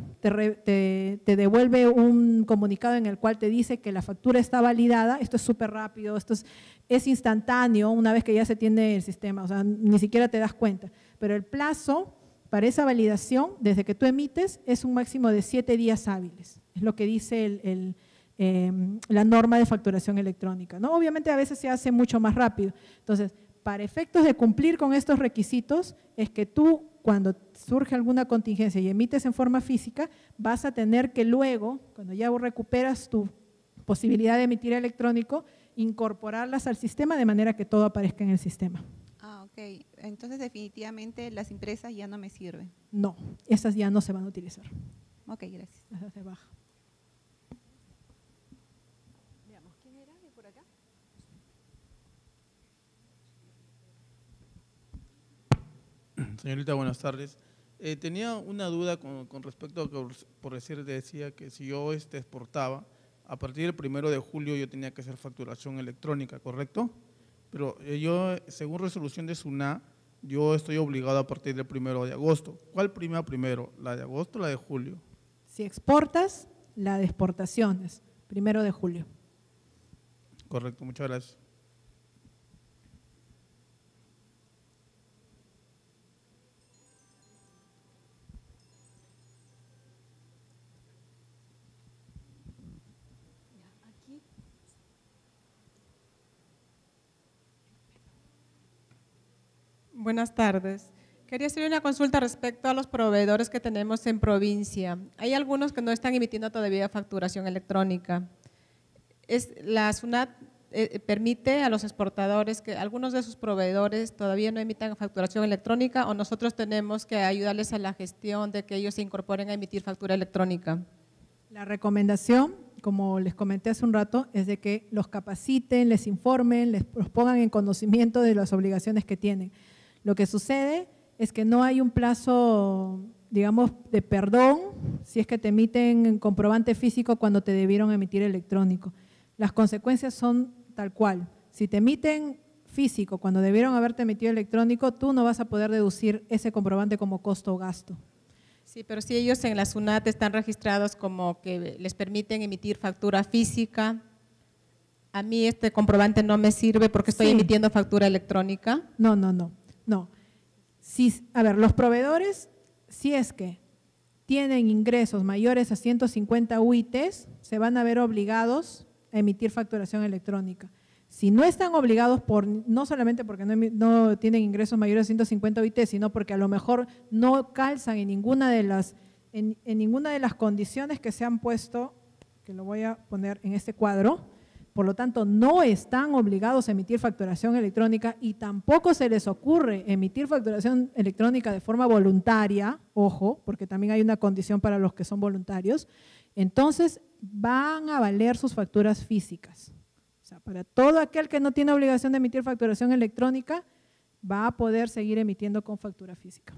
te devuelve un comunicado en el cual te dice que la factura está validada. Esto es súper rápido, esto es instantáneo una vez que ya se tiene el sistema, o sea, ni siquiera te das cuenta. Pero el plazo para esa validación, desde que tú emites, es un máximo de 7 días hábiles. Es lo que dice la norma de facturación electrónica, ¿no? Obviamente a veces se hace mucho más rápido. Entonces, para efectos de cumplir con estos requisitos, es que tú, cuando surge alguna contingencia y emites en forma física, vas a tener que luego, cuando ya recuperas tu posibilidad de emitir electrónico, incorporarlas al sistema de manera que todo aparezca en el sistema. Ok, entonces definitivamente las impresas ya no me sirven. No, esas ya no se van a utilizar. Ok, gracias. Esas se baja. Veamos, ¿quién era de por acá? Señorita, buenas tardes. Tenía una duda con respecto a que, por decir, decía que si yo exportaba, a partir del 1 de julio yo tenía que hacer facturación electrónica, ¿correcto? Pero yo, según resolución de SUNAT, yo estoy obligado a partir del 1 de agosto. ¿Cuál primero? ¿La de agosto o la de julio? Si exportas, la de exportaciones, 1 de julio. Correcto, muchas gracias. Buenas tardes. Quería hacer una consulta respecto a los proveedores que tenemos en provincia. Hay algunos que no están emitiendo todavía facturación electrónica. La SUNAT permite a los exportadores que algunos de sus proveedores todavía no emitan facturación electrónica, o nosotros tenemos que ayudarles a la gestión de que ellos se incorporen a emitir factura electrónica. La recomendación, como les comenté hace un rato, es de que los capaciten, les informen, los pongan en conocimiento de las obligaciones que tienen. Lo que sucede es que no hay un plazo, digamos, de perdón si es que te emiten comprobante físico cuando te debieron emitir electrónico. Las consecuencias son tal cual. Si te emiten físico cuando debieron haberte emitido electrónico, tú no vas a poder deducir ese comprobante como costo o gasto. Sí, pero si ellos en la SUNAT están registrados como que les permiten emitir factura física, a mí este comprobante no me sirve porque estoy emitiendo factura electrónica. No. A ver, los proveedores, si es que tienen ingresos mayores a 150 UITs, se van a ver obligados a emitir facturación electrónica. Si no están obligados, no solamente porque no tienen ingresos mayores a 150 UITs, sino porque a lo mejor no calzan en ninguna de las condiciones que se han puesto, que lo voy a poner en este cuadro. Por lo tanto, no están obligados a emitir facturación electrónica y tampoco se les ocurre emitir facturación electrónica de forma voluntaria, ojo, porque también hay una condición para los que son voluntarios. Entonces, van a valer sus facturas físicas. O sea, para todo aquel que no tiene obligación de emitir facturación electrónica, va a poder seguir emitiendo con factura física.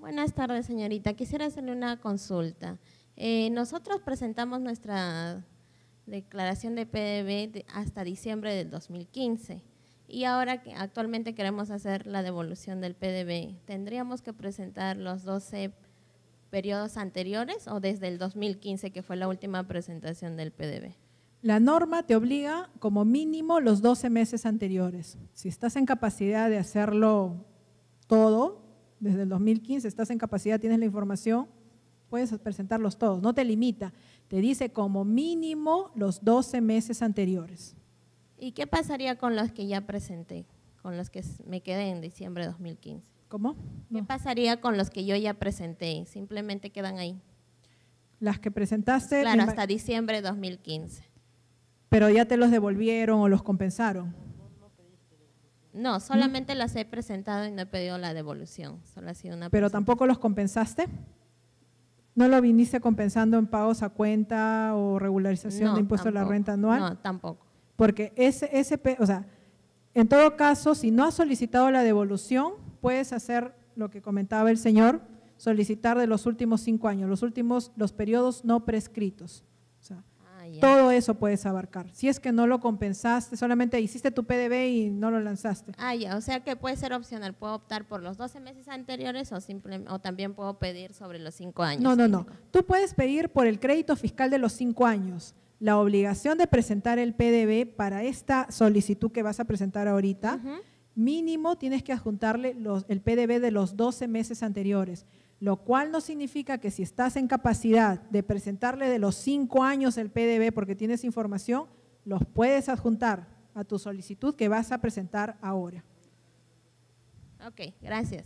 Buenas tardes, señorita. Quisiera hacerle una consulta. Nosotros presentamos nuestra declaración de PDB hasta diciembre del 2015 y ahora que actualmente queremos hacer la devolución del PDB. ¿Tendríamos que presentar los 12 periodos anteriores o desde el 2015, que fue la última presentación del PDB? La norma te obliga como mínimo los 12 meses anteriores. Si estás en capacidad de hacerlo todo, desde el 2015 estás en capacidad, tienes la información, puedes presentarlos todos, no te limita, te dice como mínimo los 12 meses anteriores. ¿Y qué pasaría con los que ya presenté, con los que me quedé en diciembre de 2015? ¿Cómo? ¿Qué pasaría con los que yo ya presenté? Simplemente quedan ahí. Las que presentaste… Claro, hasta diciembre de 2015. Pero ya te los devolvieron o los compensaron. No, solamente las he presentado y no he pedido la devolución. Solo ha sido una ¿Pero tampoco los compensaste? ¿No lo viniste compensando en pagos a cuenta o regularización de impuesto a la renta anual? No, tampoco. Porque o sea, en todo caso, si no has solicitado la devolución, puedes hacer lo que comentaba el señor, solicitar de los últimos 5 años, los periodos no prescritos. O sea, todo eso puedes abarcar. Si es que no lo compensaste, solamente hiciste tu PDB y no lo lanzaste. O sea que puede ser opcional. Puedo optar por los 12 meses anteriores o también puedo pedir sobre los 5 años. No. Tú puedes pedir por el crédito fiscal de los 5 años. La obligación de presentar el PDB para esta solicitud que vas a presentar ahorita, mínimo tienes que adjuntarle el PDB de los 12 meses anteriores, lo cual no significa que si estás en capacidad de presentarle de los 5 años el PDB porque tienes información, los puedes adjuntar a tu solicitud que vas a presentar ahora. Ok, gracias.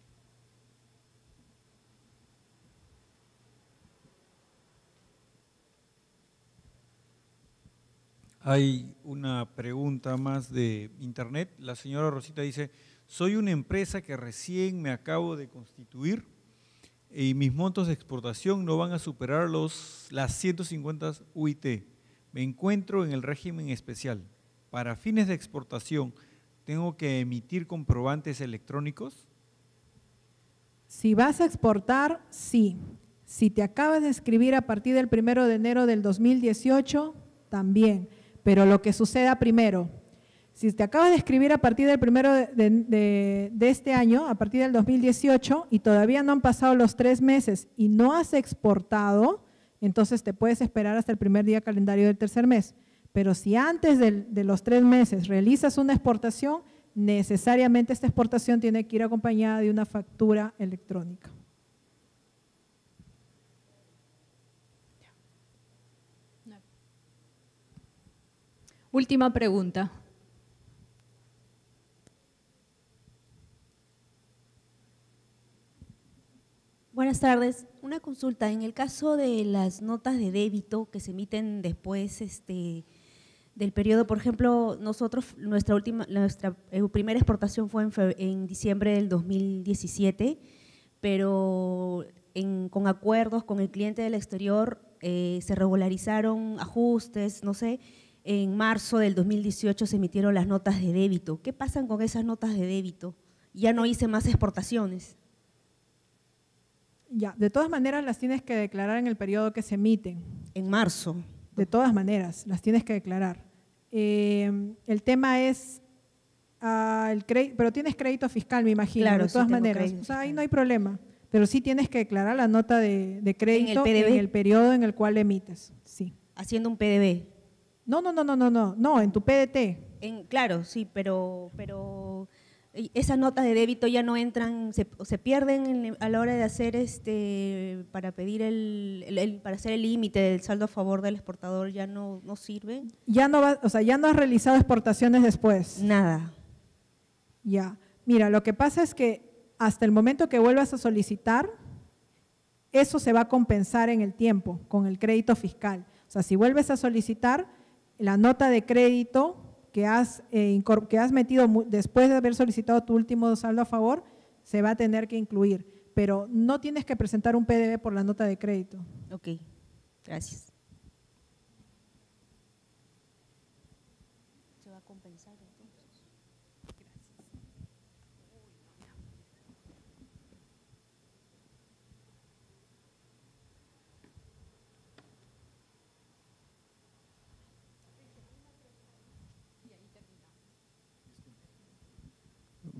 Hay una pregunta más de internet. La señora Rosita dice, soy una empresa que recién me acabo de constituir y mis montos de exportación no van a superar las 150 UIT. Me encuentro en el régimen especial. Para fines de exportación, ¿tengo que emitir comprobantes electrónicos? Si vas a exportar, sí. Si te acabas de inscribir a partir del 1 de enero del 2018, también. Pero lo que suceda primero, si te acabas de inscribir a partir del 1 de este año, a partir del 2018, y todavía no han pasado los 3 meses y no has exportado, entonces te puedes esperar hasta el primer día calendario del tercer mes. Pero si antes de los 3 meses realizas una exportación, necesariamente esta exportación tiene que ir acompañada de una factura electrónica. Última pregunta. Buenas tardes. Una consulta. En el caso de las notas de débito que se emiten después del periodo, por ejemplo, nosotros, nuestra primera exportación fue en diciembre del 2017, pero con acuerdos con el cliente del exterior se regularizaron ajustes, no sé. En marzo del 2018 se emitieron las notas de débito. ¿Qué pasan con esas notas de débito? Ya no hice más exportaciones. Ya, de todas maneras las tienes que declarar en el periodo que se emiten. En marzo. De todas maneras, las tienes que declarar. El tema es, pero tienes crédito fiscal, me imagino, claro, de todas sí, maneras. O sea, ahí no hay problema. Pero sí tienes que declarar la nota de crédito en el periodo en el cual emites. Sí. Haciendo un PDB. No, en tu PDT. Claro, sí, pero esas notas de débito ya no entran, se pierden a la hora de hacer para pedir para hacer el límite del saldo a favor del exportador, ya no sirve. Ya no has realizado exportaciones después. Nada. Ya. Mira, lo que pasa es que hasta el momento que vuelvas a solicitar, eso se va a compensar en el tiempo con el crédito fiscal. O sea, si vuelves a solicitar, la nota de crédito que has metido después de haber solicitado tu último saldo a favor, se va a tener que incluir, pero no tienes que presentar un PDB por la nota de crédito. Ok, gracias. ¿Se va a compensar entonces? Gracias.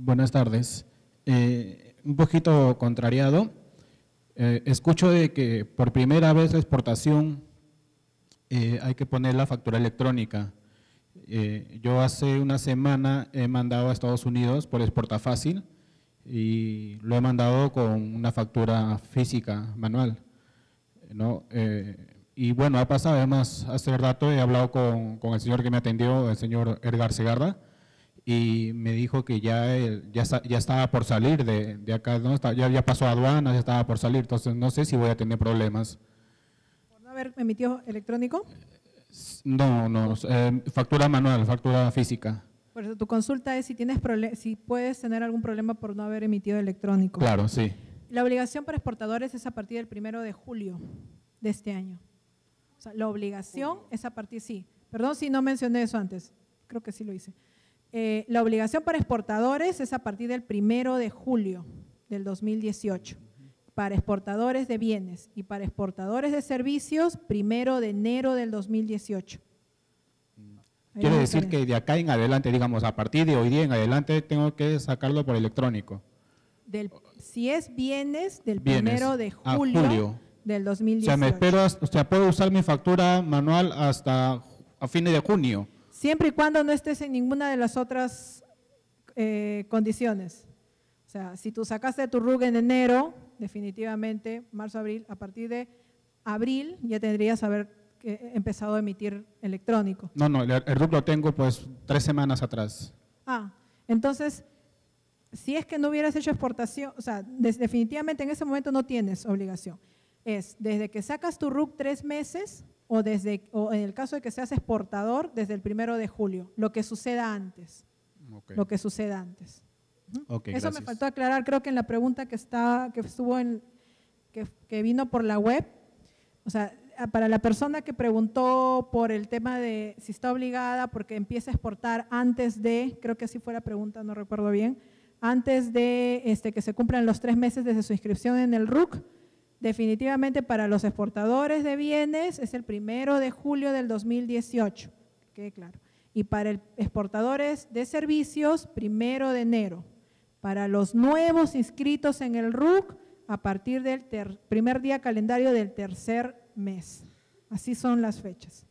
Buenas tardes. Un poquito contrariado. Escucho de que por primera vez la exportación hay que poner la factura electrónica. Yo hace una semana he mandado a Estados Unidos por Exportafácil y lo he mandado con una factura física, manual, ¿no? Y bueno, ha pasado, además, hace rato he hablado con el señor que me atendió, el señor Edgar Segarra, y me dijo que ya estaba por salir de acá, ¿no? Ya pasó a aduanas, ya estaba por salir, entonces no sé si voy a tener problemas. ¿Por no haber emitido electrónico? No, factura manual, factura física. Por eso tu consulta es si puedes tener algún problema por no haber emitido electrónico. Claro, sí. La obligación para exportadores es a partir del 1 de julio de este año. O sea, la obligación es a partir, sí. Perdón si no mencioné eso antes, creo que sí lo hice. La obligación para exportadores es a partir del 1 de julio del 2018. Para exportadores de bienes y para exportadores de servicios, 1 de enero del 2018. Quiere decir que de acá en adelante, digamos, a partir de hoy día en adelante, tengo que sacarlo por electrónico. Si es bienes, del 1 de julio del 2018. O sea, me espero, puedo usar mi factura manual hasta a fines de junio. Siempre y cuando no estés en ninguna de las otras condiciones. O sea, si tú sacaste tu RUC en enero, definitivamente, marzo, abril, a partir de abril ya tendrías empezado a emitir electrónico. No, el RUC lo tengo pues 3 semanas atrás. Entonces, si es que no hubieras hecho exportación, o sea, definitivamente en ese momento no tienes obligación. Es desde que sacas tu RUC 3 meses o en el caso de que seas exportador, desde el 1 de julio, lo que suceda antes. Okay. Lo que suceda antes. Okay, eso gracias. me faltó aclarar, creo que en la pregunta que vino por la web, o sea, para la persona que preguntó por el tema de si está obligada porque empieza a exportar antes de, creo que así fue la pregunta, no recuerdo bien, antes de que se cumplan los 3 meses desde su inscripción en el RUC, definitivamente para los exportadores de bienes es el 1 de julio del 2018, que quede claro. Y para exportadores de servicios, 1 de enero. Para los nuevos inscritos en el RUC, a partir del primer día calendario del tercer mes. Así son las fechas.